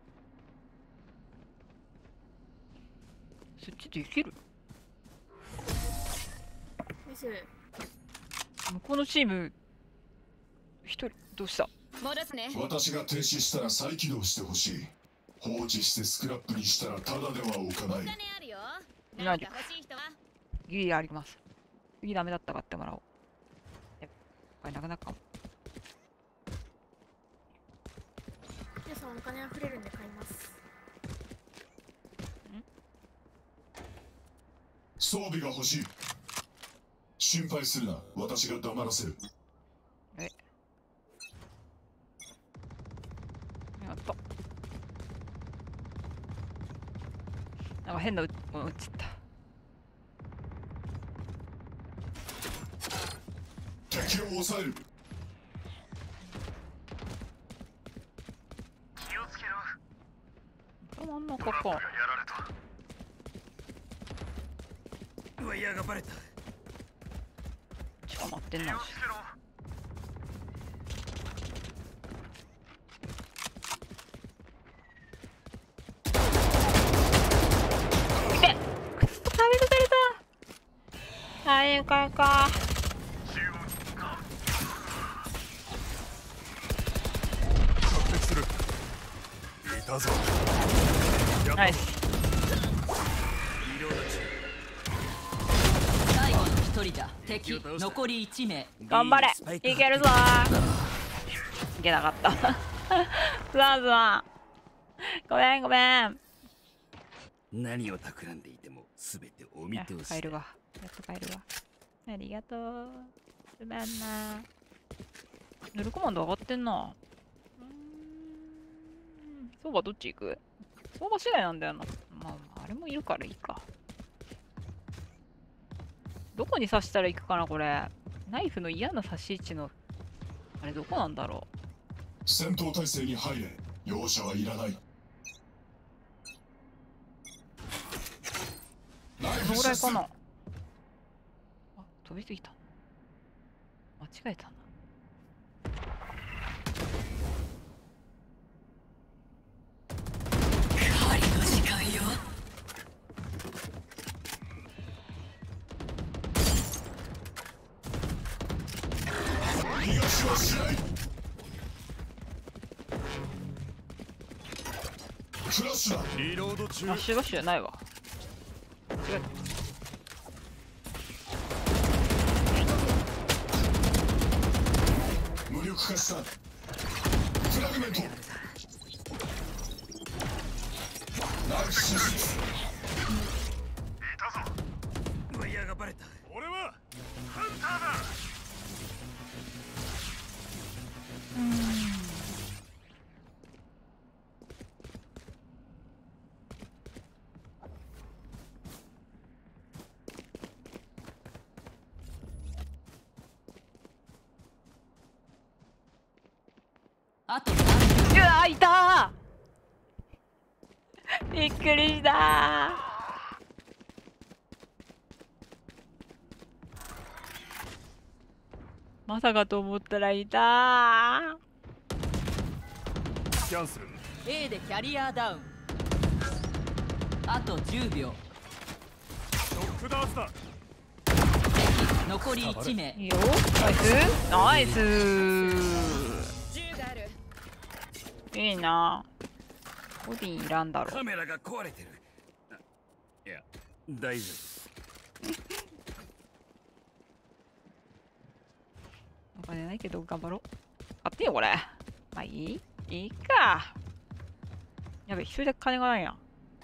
そっちできる？ ミス。 向こうのチーム一人どうした？ 戻すね。 私が停止したら再起動してほしい。放置してスクラップにしたらただでは置かない。 お金あるよ。 何何か欲しい人は？ ギリあります。次ダメだったら買ってもらおう。え、これなくなるかも。 皆さんお金あふれるんで買います。 装備が欲しい。心配するな、私が黙らせる。 え、やった。なんか変なうもの打っちゃった。 敵を抑える。 気をつけろ。 どうなんのここ。 トラップがやられた。 ワイヤーがバレた。 捕まってんなし。 気をつけろ。 いてくっそ食べ抜かれた。あれかいか。 中央にか。 確定する。いたぞ。 ナイス。 最後の一人だ。敵残りいちめい。 頑張れ。いけるぞー。いけなかった。スワンスワン。ごめんごめん。 何を企んでいても全てお見通し。 帰るわ。やっと帰るわ。ありがとう。すまんな。ヌルコマンド上がってんな。うーん。相場どっち行く？相場次第なんだよな。まあ、あれもいるからいいか。どこに刺したら行くかな、これ。ナイフの嫌な刺し位置の。あれ、どこなんだろ戦闘態勢に入れ。容赦はいらない。ナイう。どのフ射出。 ぐらいかな。あ、飛びすぎた。間違えたな。 狩りの時間よ。 逃がしはしない。フラッシュだ。 リロード中。 ラッシュラッシュじゃないわ。間違えた。 無力化した。フラググメント。ナイフシステワイヤーがバレた。俺はハンターだ。 あとうわいたーびっくりしたー。まさかと思ったらいたー。 キャンセル。 A でキャリアダウン。あとじゅうびょう。 ロックダウンだ。 敵残りいち名。 いいよ。ナイスナイス銃がある。 いいな。ボディいらんだろ。 カメラが壊れてる。いや、大丈お金ないけど頑張ろう。買ってよこれ。まあいいいいか。やべ、一人だけ金がないやん。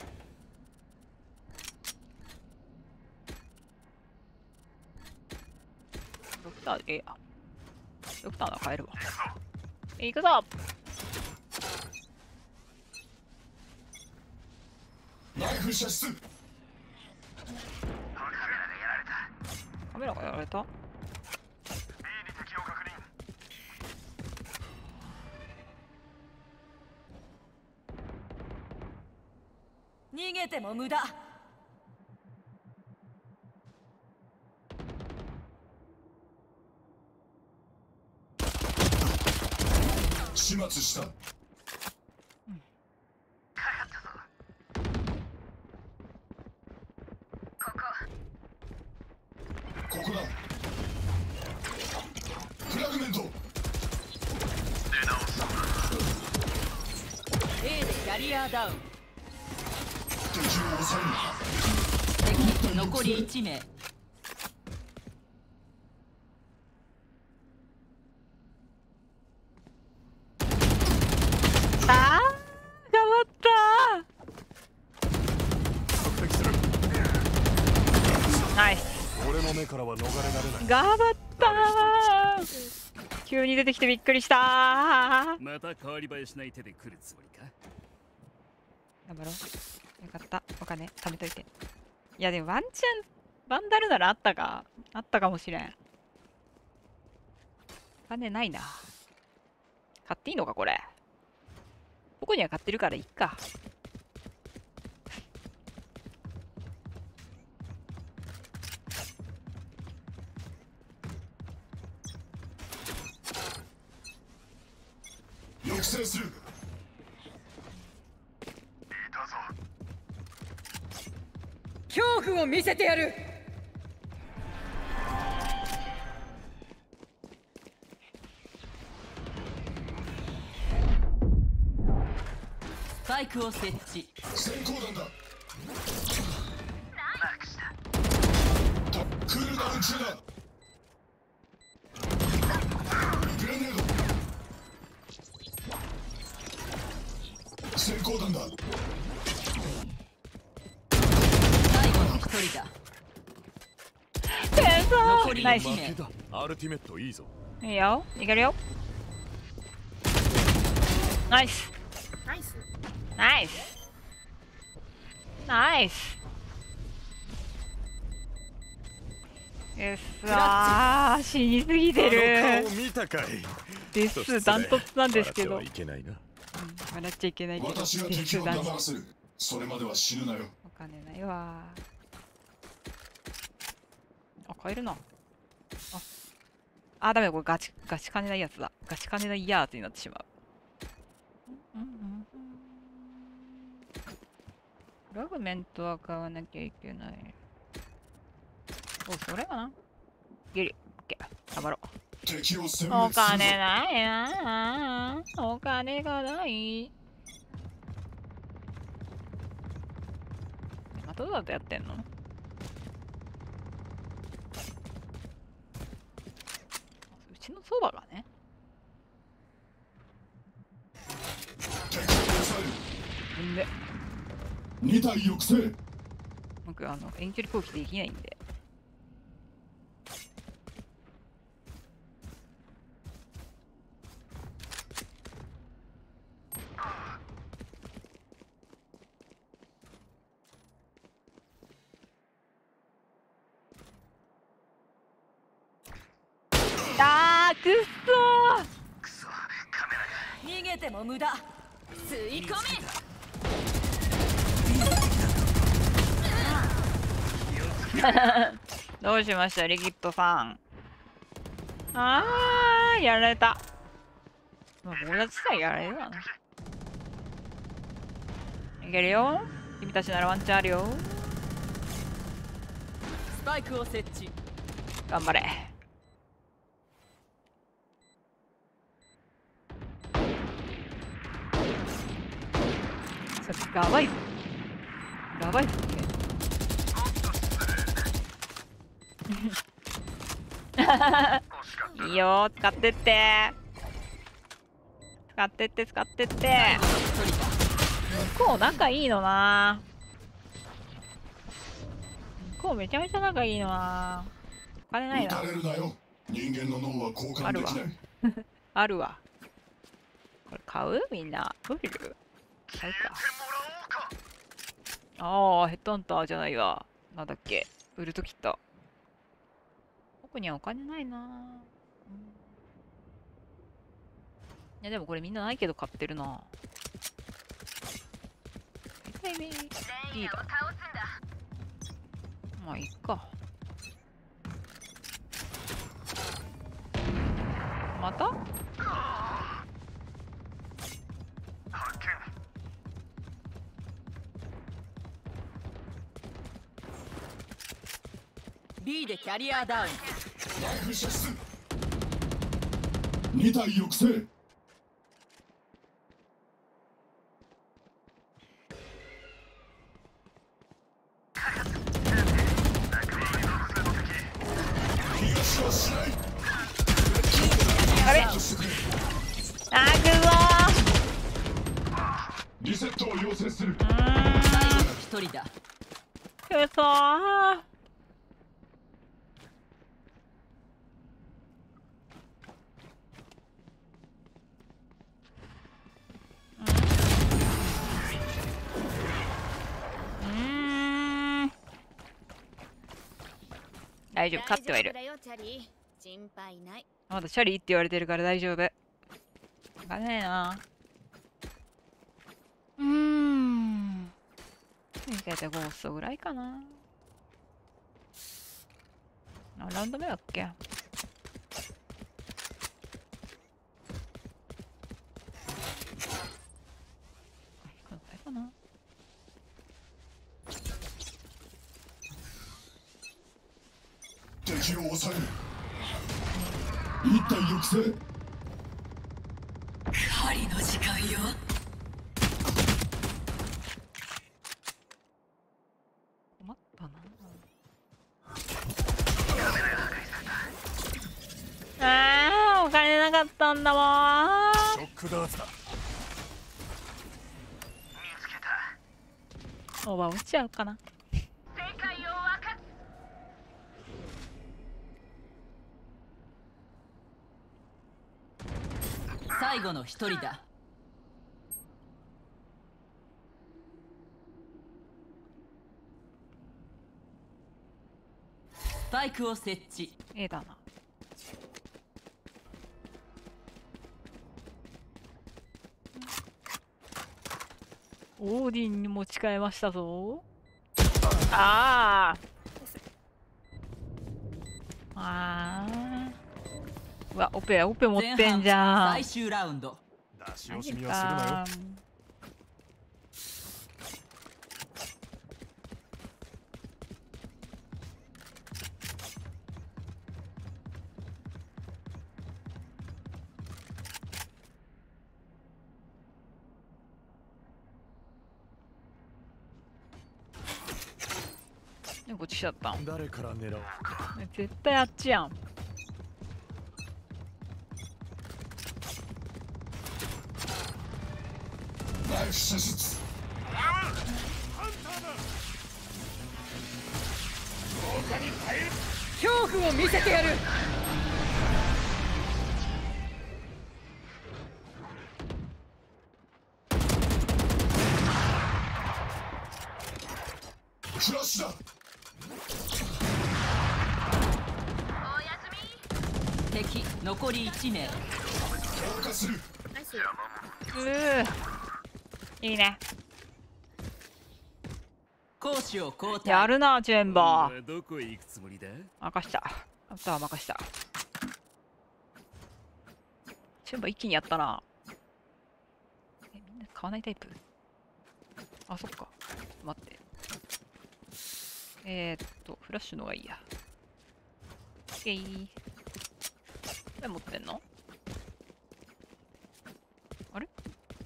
ドクターでええや。ドクターなら買えるわ。行くぞ。 ナイフ射出。 カメラがやられた。 B に敵を確認。 逃げても無駄。 始末した。ここだ。フラグメント。 A でキャリアダウン。 敵を抑敵残りいち名。 あー頑張った索敵する。 ー。ナイス。 俺の目からは逃れられない。 頑張ったー。急に出てきてびっくりしたー。 また変わり映えしない手で来るつもりか。 頑張ろう。よかった。お金貯めといて。いやでもワンチャンバンダルならあったか。あったかもしれん。お金ないな。買っていいのかこれ。ここには買ってるからいいか。 抑制する。 恐怖を見せてやる。スパイクを設置。 閃光弾だ。クールダウン中だ。グレネード。閃光弾だ。 最後の一人だ。 天才残りナイス。 いち名。 アルティメットいいぞ。 いいよ。いけるよ。ナイス。 ナイス。 ナイス。ナイス。えっさー、死にすぎてる。 顔見たかい。 ですダントツなんですけど。 いけないな。 笑っちゃいけないけど。 私が敵を黙らせる。それまでは死ぬなよ。 お金ないわ。あ、買えるな。あ、あ、ダメだ、これガチ、ガチ金ないやつだ。ガチ金ないやつになってしまう。うんうんうん、フラグメントは買わなきゃいけない。お、それかな。ギリ、オッケー、頑張ろう。 敵を殲滅するぞ。 お金ないなあ。お金がない。またどうやってやってんの？うちのそばがね。 に体抑制。 僕あの遠距離攻撃できないんで。あーくっそー。 逃げても無駄。吸い込み。 どうしましたリキッドさん。あーやられた。まあ友達さえやられるわな。いけるよ。君たちならワンチャンあるよ。 スパイクを設置。 頑張れ。それガバイガバイいいよ使ってって使ってって使ってって向こう仲いいのな。向こうめちゃめちゃ仲いいのな。お金ないな。 撃たれるなよ。人間の脳は交換できない。 あるわ。これ買うみんな。どうする買うか。ああ、ヘッドハンターじゃないわ。なんだっけ。売るときった。僕にはお金ないな、うん、いやでもこれみんなないけど買ってるな。大体目いいだ。まあいいか。また B でキャリアダウン。 ライフ射出。に体抑制。東はしない。 あれあーくそリセットを要請する。 最後の一人だ。 くそー。大丈夫、勝ってはいる。まだチャリーって言われてるから大丈夫。わかんないな。うーん。だいたいゴーストぐらいかな。何ラウンド目だっけ。このくらいかな。 敵を抑える。一体抑制。 狩りの時間よ。 困ったな。あーお金なかったんだもん。 ショックダーツだ。 オーバー落ちちゃうかな。 最後の一人だ。スパイクを設置。 A だな。オーディンに持ち替えましたぞ。ああああ。うわ、オペオペ持ってんじゃん。 最終ラウンド。 出し惜しみはするなよ。 でこっち来ちゃったん。 誰から狙おうか。 絶対あっちやん。 ライフ射出。 恐怖を見せてやる。 フラッシュだ。 敵残りいち名。 強化する。 ナイス。 うーいいね。 攻守を交代。 やるなチェンバー。 どこへ行くつもりだ？ 任した。あとは任した。チェンバー一気にやったな。え、みんな買わないタイプ？あ、そっか。ちょっと待って。えー、っと、フラッシュのがいいや。えい。これ持ってんの？あれ？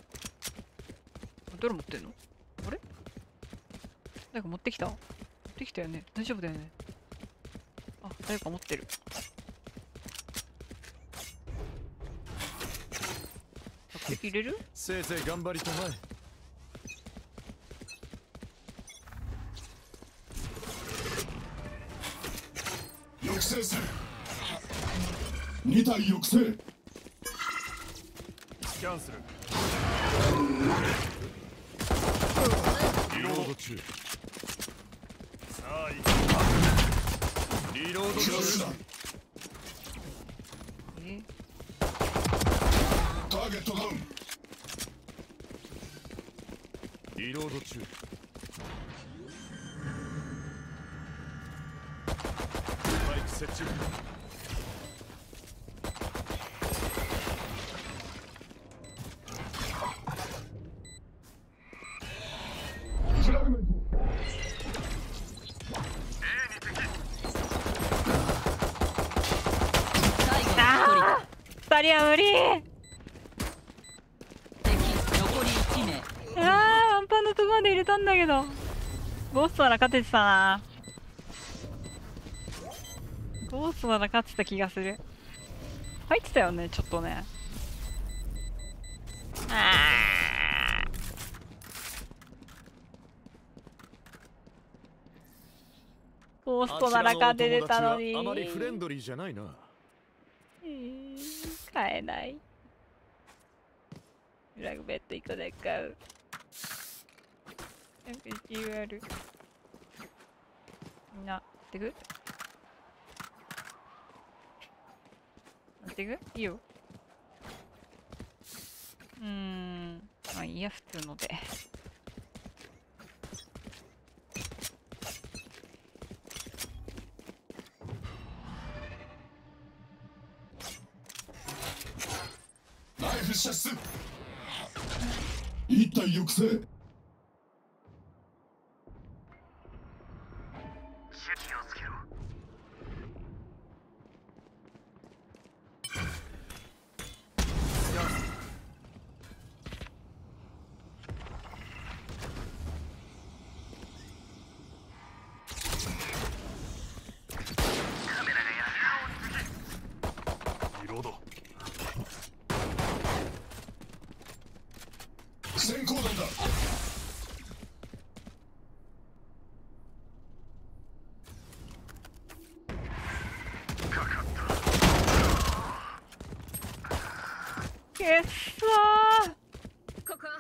どれ持ってんの？あれ？誰か持ってきた？持ってきたよね？大丈夫だよね？あ、誰か持ってる。入れる？ せいぜい頑張りたまえ。 抑制する。に体抑制。 スキャンする。 リロード中。 さあ行く。 リロードフラッシュ中。 だ。 え？ ターゲットダウン。 リロード中。スパイク設置。 フラグメント。 最後のあー二人は無理。 一人。敵残りいち名。 ああ、ワンパンのとこまで入れたんだけど。ゴーストなら勝ててたな。ゴーストなら勝ってた気がする。入ってたよね、ちょっとね。あー。ゴーストなら勝ててたのに。 あまりフレンドリーじゃないな。 えー、買えない。フラグベットいくらで買う。なんか理由ある。みんな、やってく？やってく？いいよ。うーん。まあいいや、普通ので。 ナイフ射出。一体抑制。 気をつけろ。カメラがやる。 リロード。 閃光弾だ。 くっそここ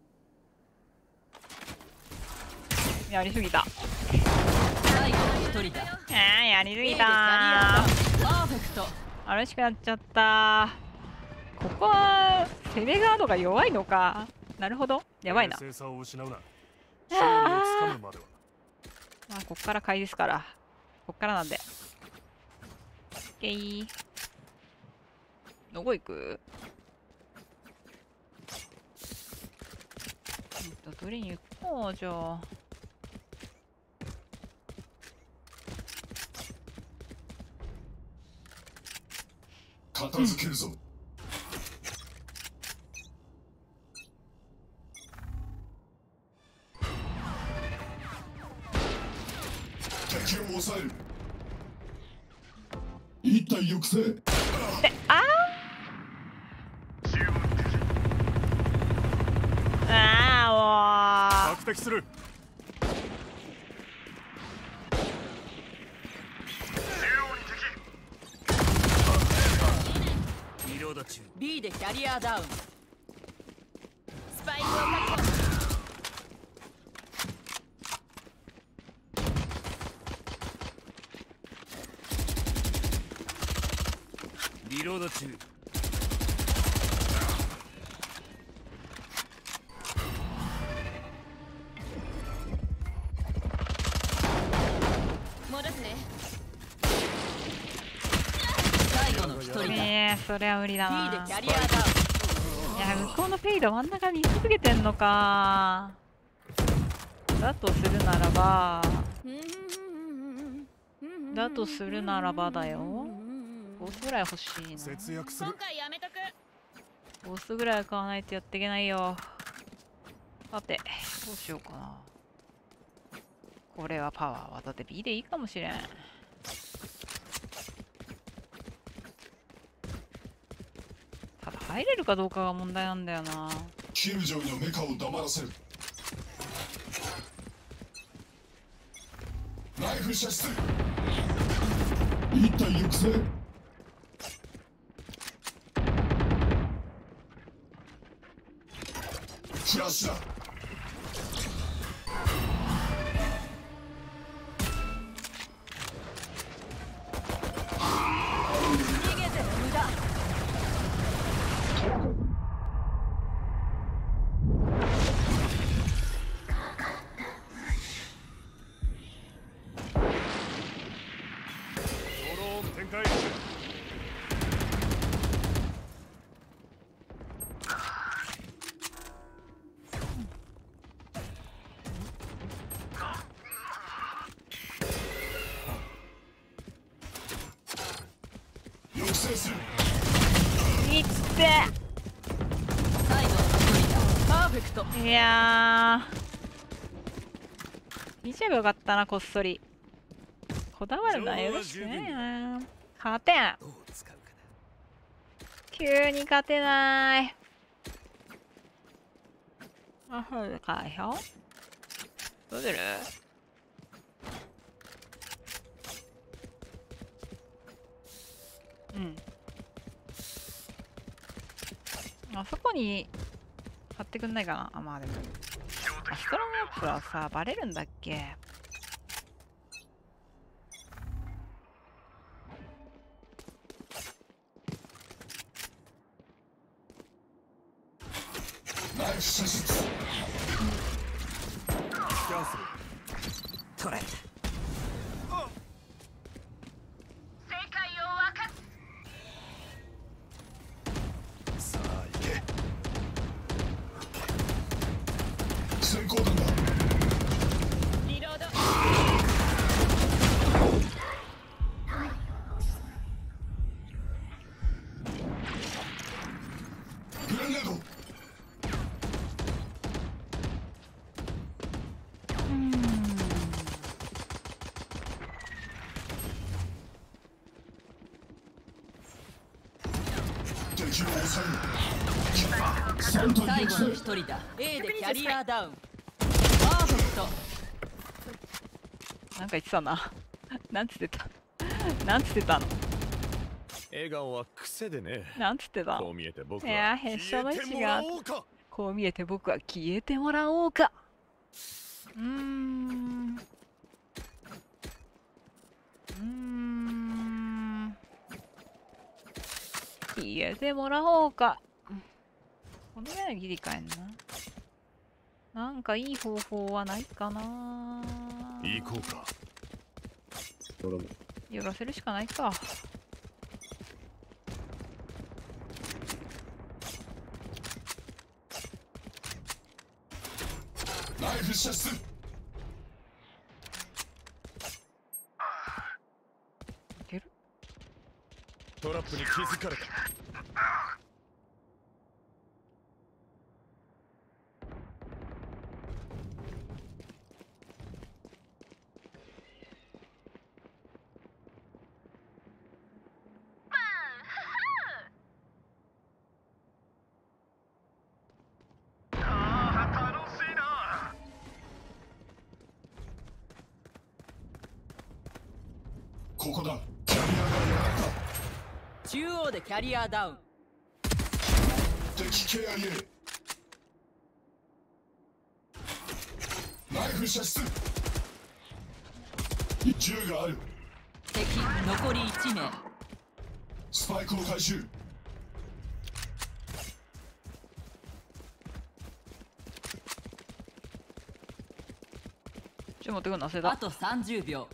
ー。やりすぎた。 最後の一人だ。 あー、やりすぎたパー。 ーフェクト。 楽しくなっちゃったー。ここは攻めガードが弱いのか。なるほど、やばいな。 冷静さを失うな。 あ勝利をつかむまでは。 まあこっから買いですから、こっからなんで。オッケー。どこ行く？ほんと取りに行こう。じゃあ片付けるぞ。敵を抑える。一体抑制。 で、あーあー、もう索敵する。 ード中。 B でキャリアダウン。スパイクを確保。 リロード中。 戻すね。 最後の一人だ。 えー、それは無理だ B でな。 キャリアダウン。 いや、向こうのフェイド真ん中に居続けてんのか。だとするならばだとするならばだよ。ボスぐらい欲しいな。 節約する。 今回やめとく。 ボスぐらいは買わないとやっていけないよ。さて、どうしようかな。これはパワーはだって B でいいかもしれん。ただ入れるかどうかが問題なんだよな。 キルジョイのメカを黙らせる。ライフ射出。一体行くぜ。フラッシュだ。 逃げても無駄。 ドローン展開。 抑制する。 いって最後の一人だ。パーフェクト。 いやー見ちゃえばよかったな、こっそり。こだわるのはよろしくないな。勝てん。 どう使うか急に勝てない。あ、そうかよ。どうする？うん。あそこに貼ってくんないかな。あ、まあでも。あ、ストロングアップはさ、バレるんだっけ？ ライフ射出。 キャンセル。 取れ。 世界を分かっ。 さあ行け。 先行弾だ。 リロード。 グレネード。敵を抑える。三体最後の抑制。 一人だ。A でキャリアダウン。パーフェクト。 なんか言ってたな。なんつってた。なんつってたの。 笑顔は癖でね。 なんつってたの。 こう見えて僕いや、 はへっしょの位置消えてもらが。 おうか。 こう見えて僕は消えてもらおうか。うーん。うーん。消えてもらおうか。このぐらいギリかえんな。なんかいい方法はないかな。 行こうか。 寄らせるしかないか。 ライフ射出。 いける？ トラップに気づかれた。 ここだ。キャリアがやられた。 中央でキャリアダウン。 敵ケアへ。ナイフ射出。銃がある。 敵残りいち名。 スパイクを回収。 ちょっと待ってくんなせだ。 あとさんじゅうびょう。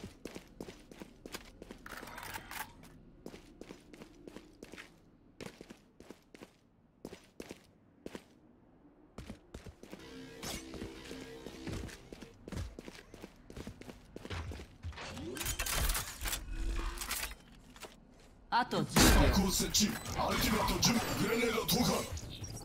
あとじゅうスパイびょう。 クを設置。アルティメット準備。グレネード投下。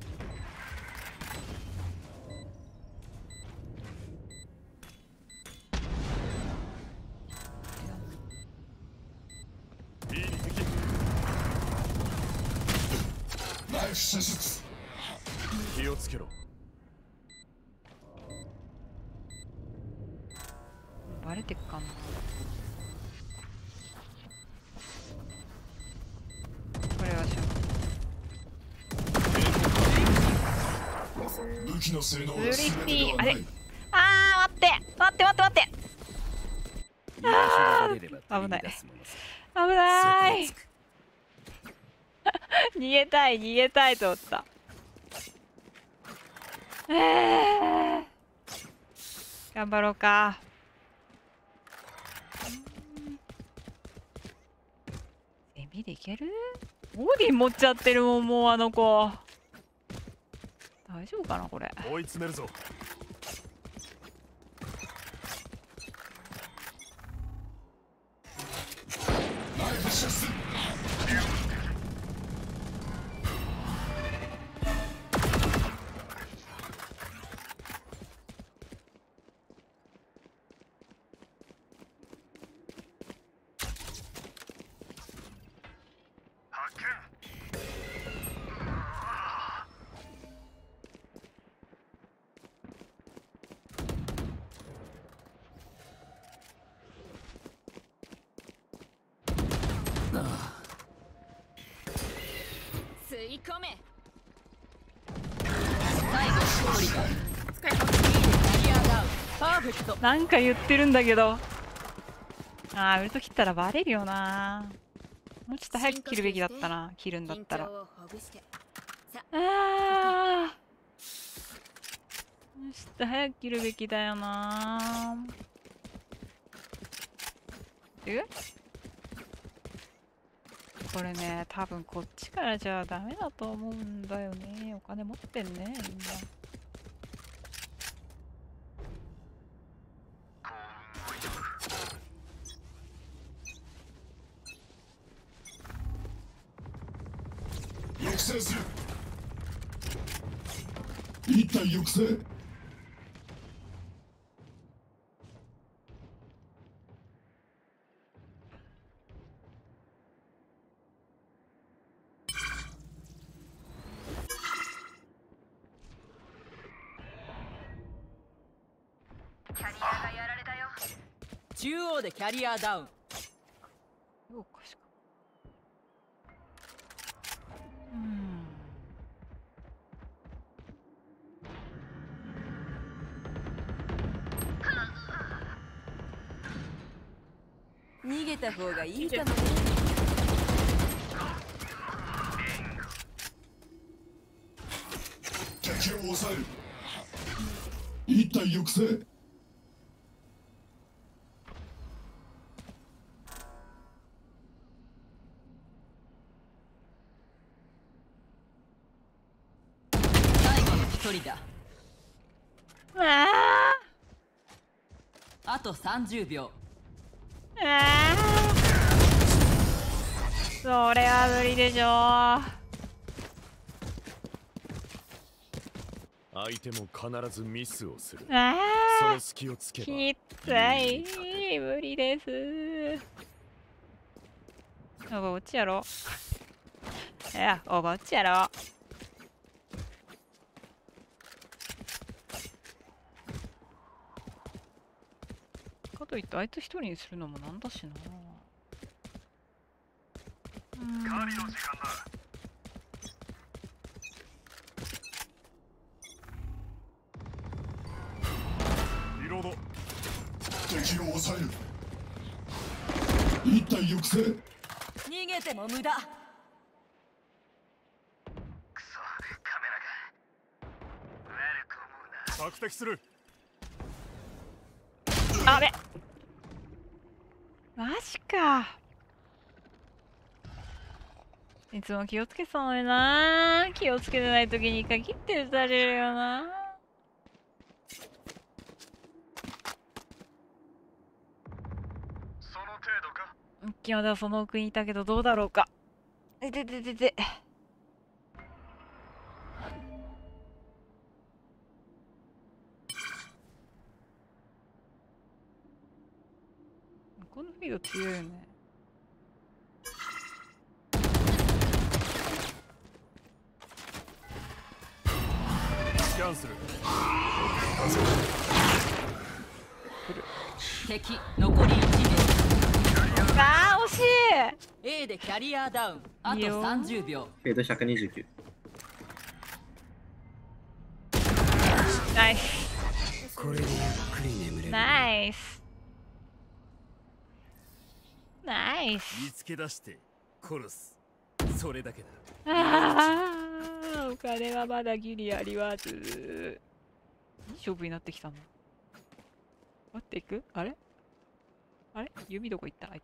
ナイフ射出。 気をつけろ。 バレてっかな。これはしょ武器の性能はう。 全てではあれない。 あー待って待って待って待ってあー危ない危ない逃げたい逃げたいと思った。えー、頑張ろうか。セミでいける？オーディン持っちゃってるもん、もうあの子。大丈夫かなこれ。 追い詰めるぞ。 ナイフ射出。 発見。 吸い込め。 最後一人だ。 使います。 キャリアダウン。パーフェクト。 なんか言ってるんだけど。あー、ウルト切ったらバレるよな。もうちょっと早く切るべきだったな。切るんだったら。 緊張をほぐしてあー。もうちょっと早く切るべきだよな。え？これね、多分こっちからじゃダメだと思うんだよね。お金持ってんね、みんな。 抑制する。一体抑制。 キャリアがやられたよ。 中央でキャリアダウン。 そうかしか。うーん。 逃げた方がいいかもね。 敵を抑える。一体抑制。 最後の一人だ。 ああとさんじゅうびょう。 ーあーそれは無理でしょう。 相手も必ずミスをする。 あそのあ隙をつけばきつい無理ですおばおっちやろいやおばおっちやろかといってあいつ一人にするのもなんだしなうーん狩りの時間だ。 敵を抑える。一体抑制。 逃げても無駄。 クソカメラが悪く思うな。 索敵する。 あべマジか。いつも気をつけてたのにな。気をつけてない時に限って打たれるよな。 その程度か。 今まではその奥にいたけどどうだろうか。えてててて。このフィード強いよね。 スキャンする。 敵残りいちあー惜しい。 名 A でキャリアダウン。あといいよさんじゅうびょう。 フェードひゃくにじゅうきゅう。 ナイスこれでゆっくり眠れる。 ナイスナイス。 見つけ出して殺す。それだけだ。 あーお金はまだギリあります。いい勝負になってきたな。待っていくあれあれ弓どこ行ったあいた。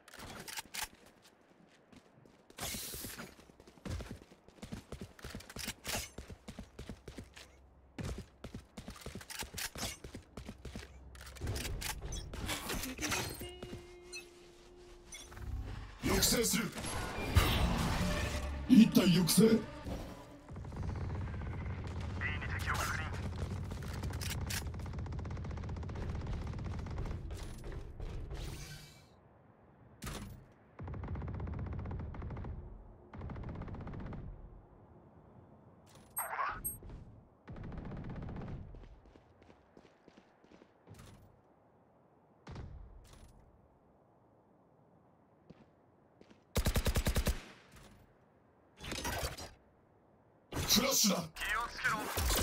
抑制する。一体抑制。 B に敵を確認。ここだ。 フラッシュだ。 気をつけろ。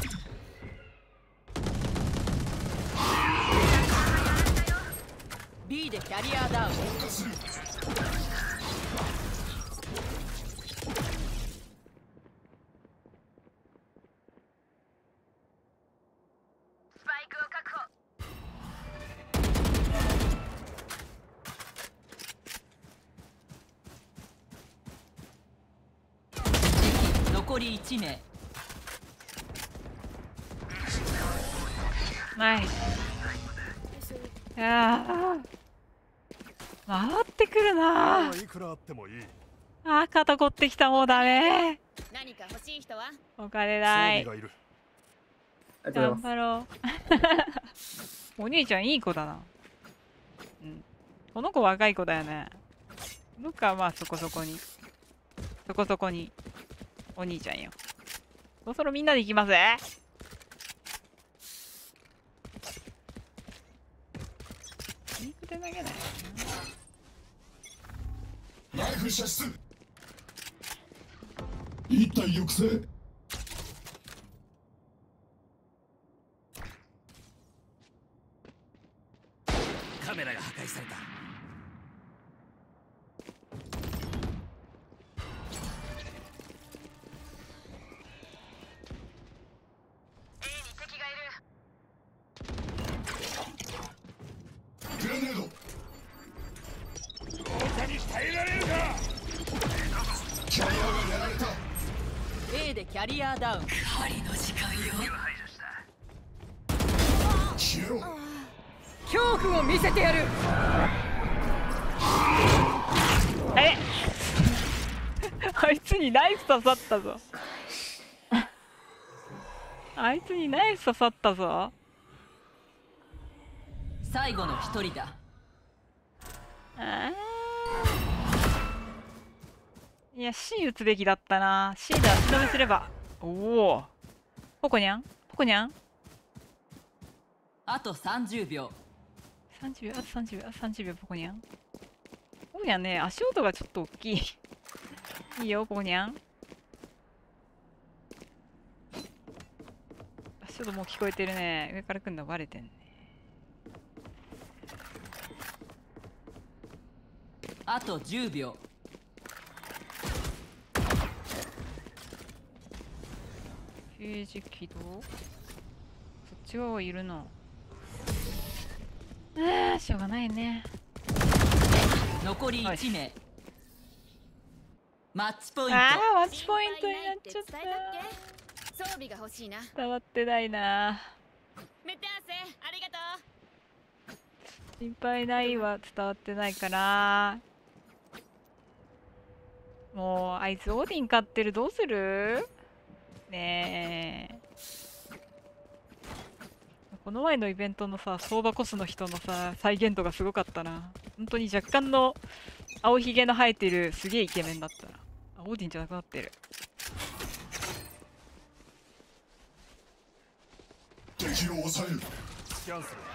B でキャリアダウン。 放火する。 スパイクを確保。 敵残りいち名。 ナイス。いやー回ってくるなー。 いくらあってもいい。 あー肩凝ってきた。もうダメ。 何か欲しい人は？ お金ない。 装備がいる。 ありがとうござい頑ま張ろう。お兄ちゃんいい子だな。うん。この子若い子だよね。僕はまあそこそこに。そこそこに。お兄ちゃんよ。そろそろみんなで行きます。リークで投げない。 ライフ射出。一体抑制。 カメラが破壊された。 A に敵がいる。 グラネード。 他に耐えられるか。 キャリアがやられた。 A でキャリアダウン。 針の時間よ。 排除した。 消えろ。 恐怖を見せてやる。 あれあいつにナイフ刺さったぞ。あいつにナイフ刺さったぞ。 最後の一人だ。 あーいや C 打つべきだったな。 C で足止めすれば。おおポコニャンポコニャンあとさんじゅうびょう。 さんじゅうびょうあとさんじゅうびょうあとさんじゅうびょうポコニャンポコニャンね足音がちょっと大きい。いいよポコニャン。足音もう聞こえてるね。上から来るのバレてんね。 あとじゅうびょう。 ゲージ起動。そっち側いるな。ああ、しょうがないね。 残りいち名。マッチポイント。 ああ、マッチポイントになっちゃった。 装備が欲しいな。 伝わってないな。 メテアセ、ありがとう。 心配ないは伝わってないから。もうあいつオーディン買ってる。どうする？ねえ。この前のイベントのさ、相場コスの人のさ、再現度がすごかったな。本当に若干の青ひげの生えてるすげえイケメンだったな。あ、オーディンじゃなくなってる。 敵を抑える。 スキャンする。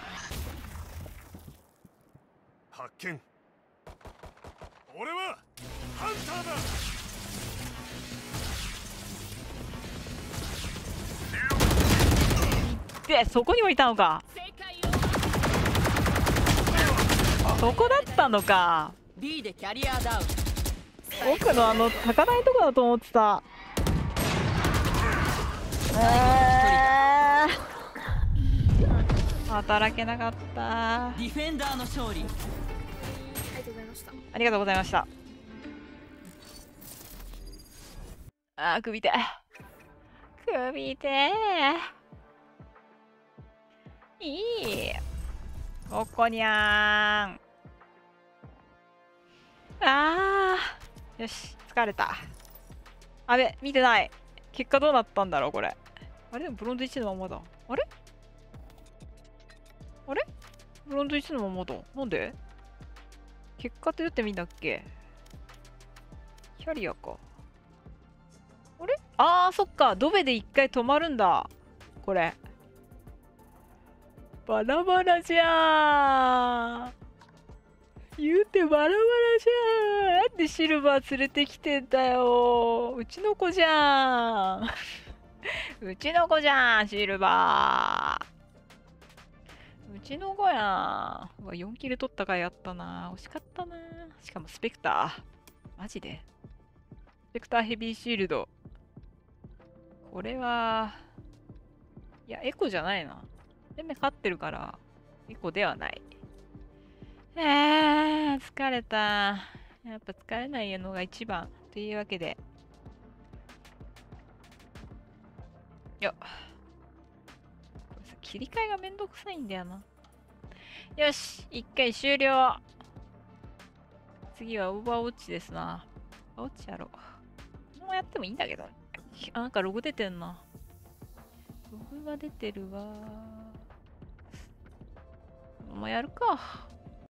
発見。俺はハンターだ。 で、そこにもいたのか。そこだったのか。 B でキャリアダウン。 奥のあの高台とこだと思ってた。えー、働けなかった。 ディフェンダーの勝利。 ありがとうございました。 ありがとうございました。あー、首痛い。首痛い。いい。ここにゃーん。あー。よし、疲れた。あれ、見てない。結果どうなったんだろう、これ。あれでもブロンズいちのままだ。あれあれブロンズいちのままだ。なんで結果って言ってみんだっけ？キャリアか。あれ？あー、そっか。ドベで一回止まるんだ。これ。バラバラじゃーん。言うてバラバラじゃん。なんでシルバー連れてきてんだよ。うちの子じゃん。うちの子じゃん、シルバー。うちの子やん。うわ、よんキル取った回あったな。惜しかったな。しかもスペクター。マジでスペクターヘビーシールド。これは、いや、エコじゃないな。でも勝ってるから、エコではない。えー、疲れた。やっぱ疲れないのが一番。というわけで。よっ。切り替えがめんどくさいんだよな。よし、一回終了。次はオーバーウォッチですな。オーバーウォッチやろう。もうやってもいいんだけど。あ、なんかログ出てんな。ログが出てるわ。もうやるか。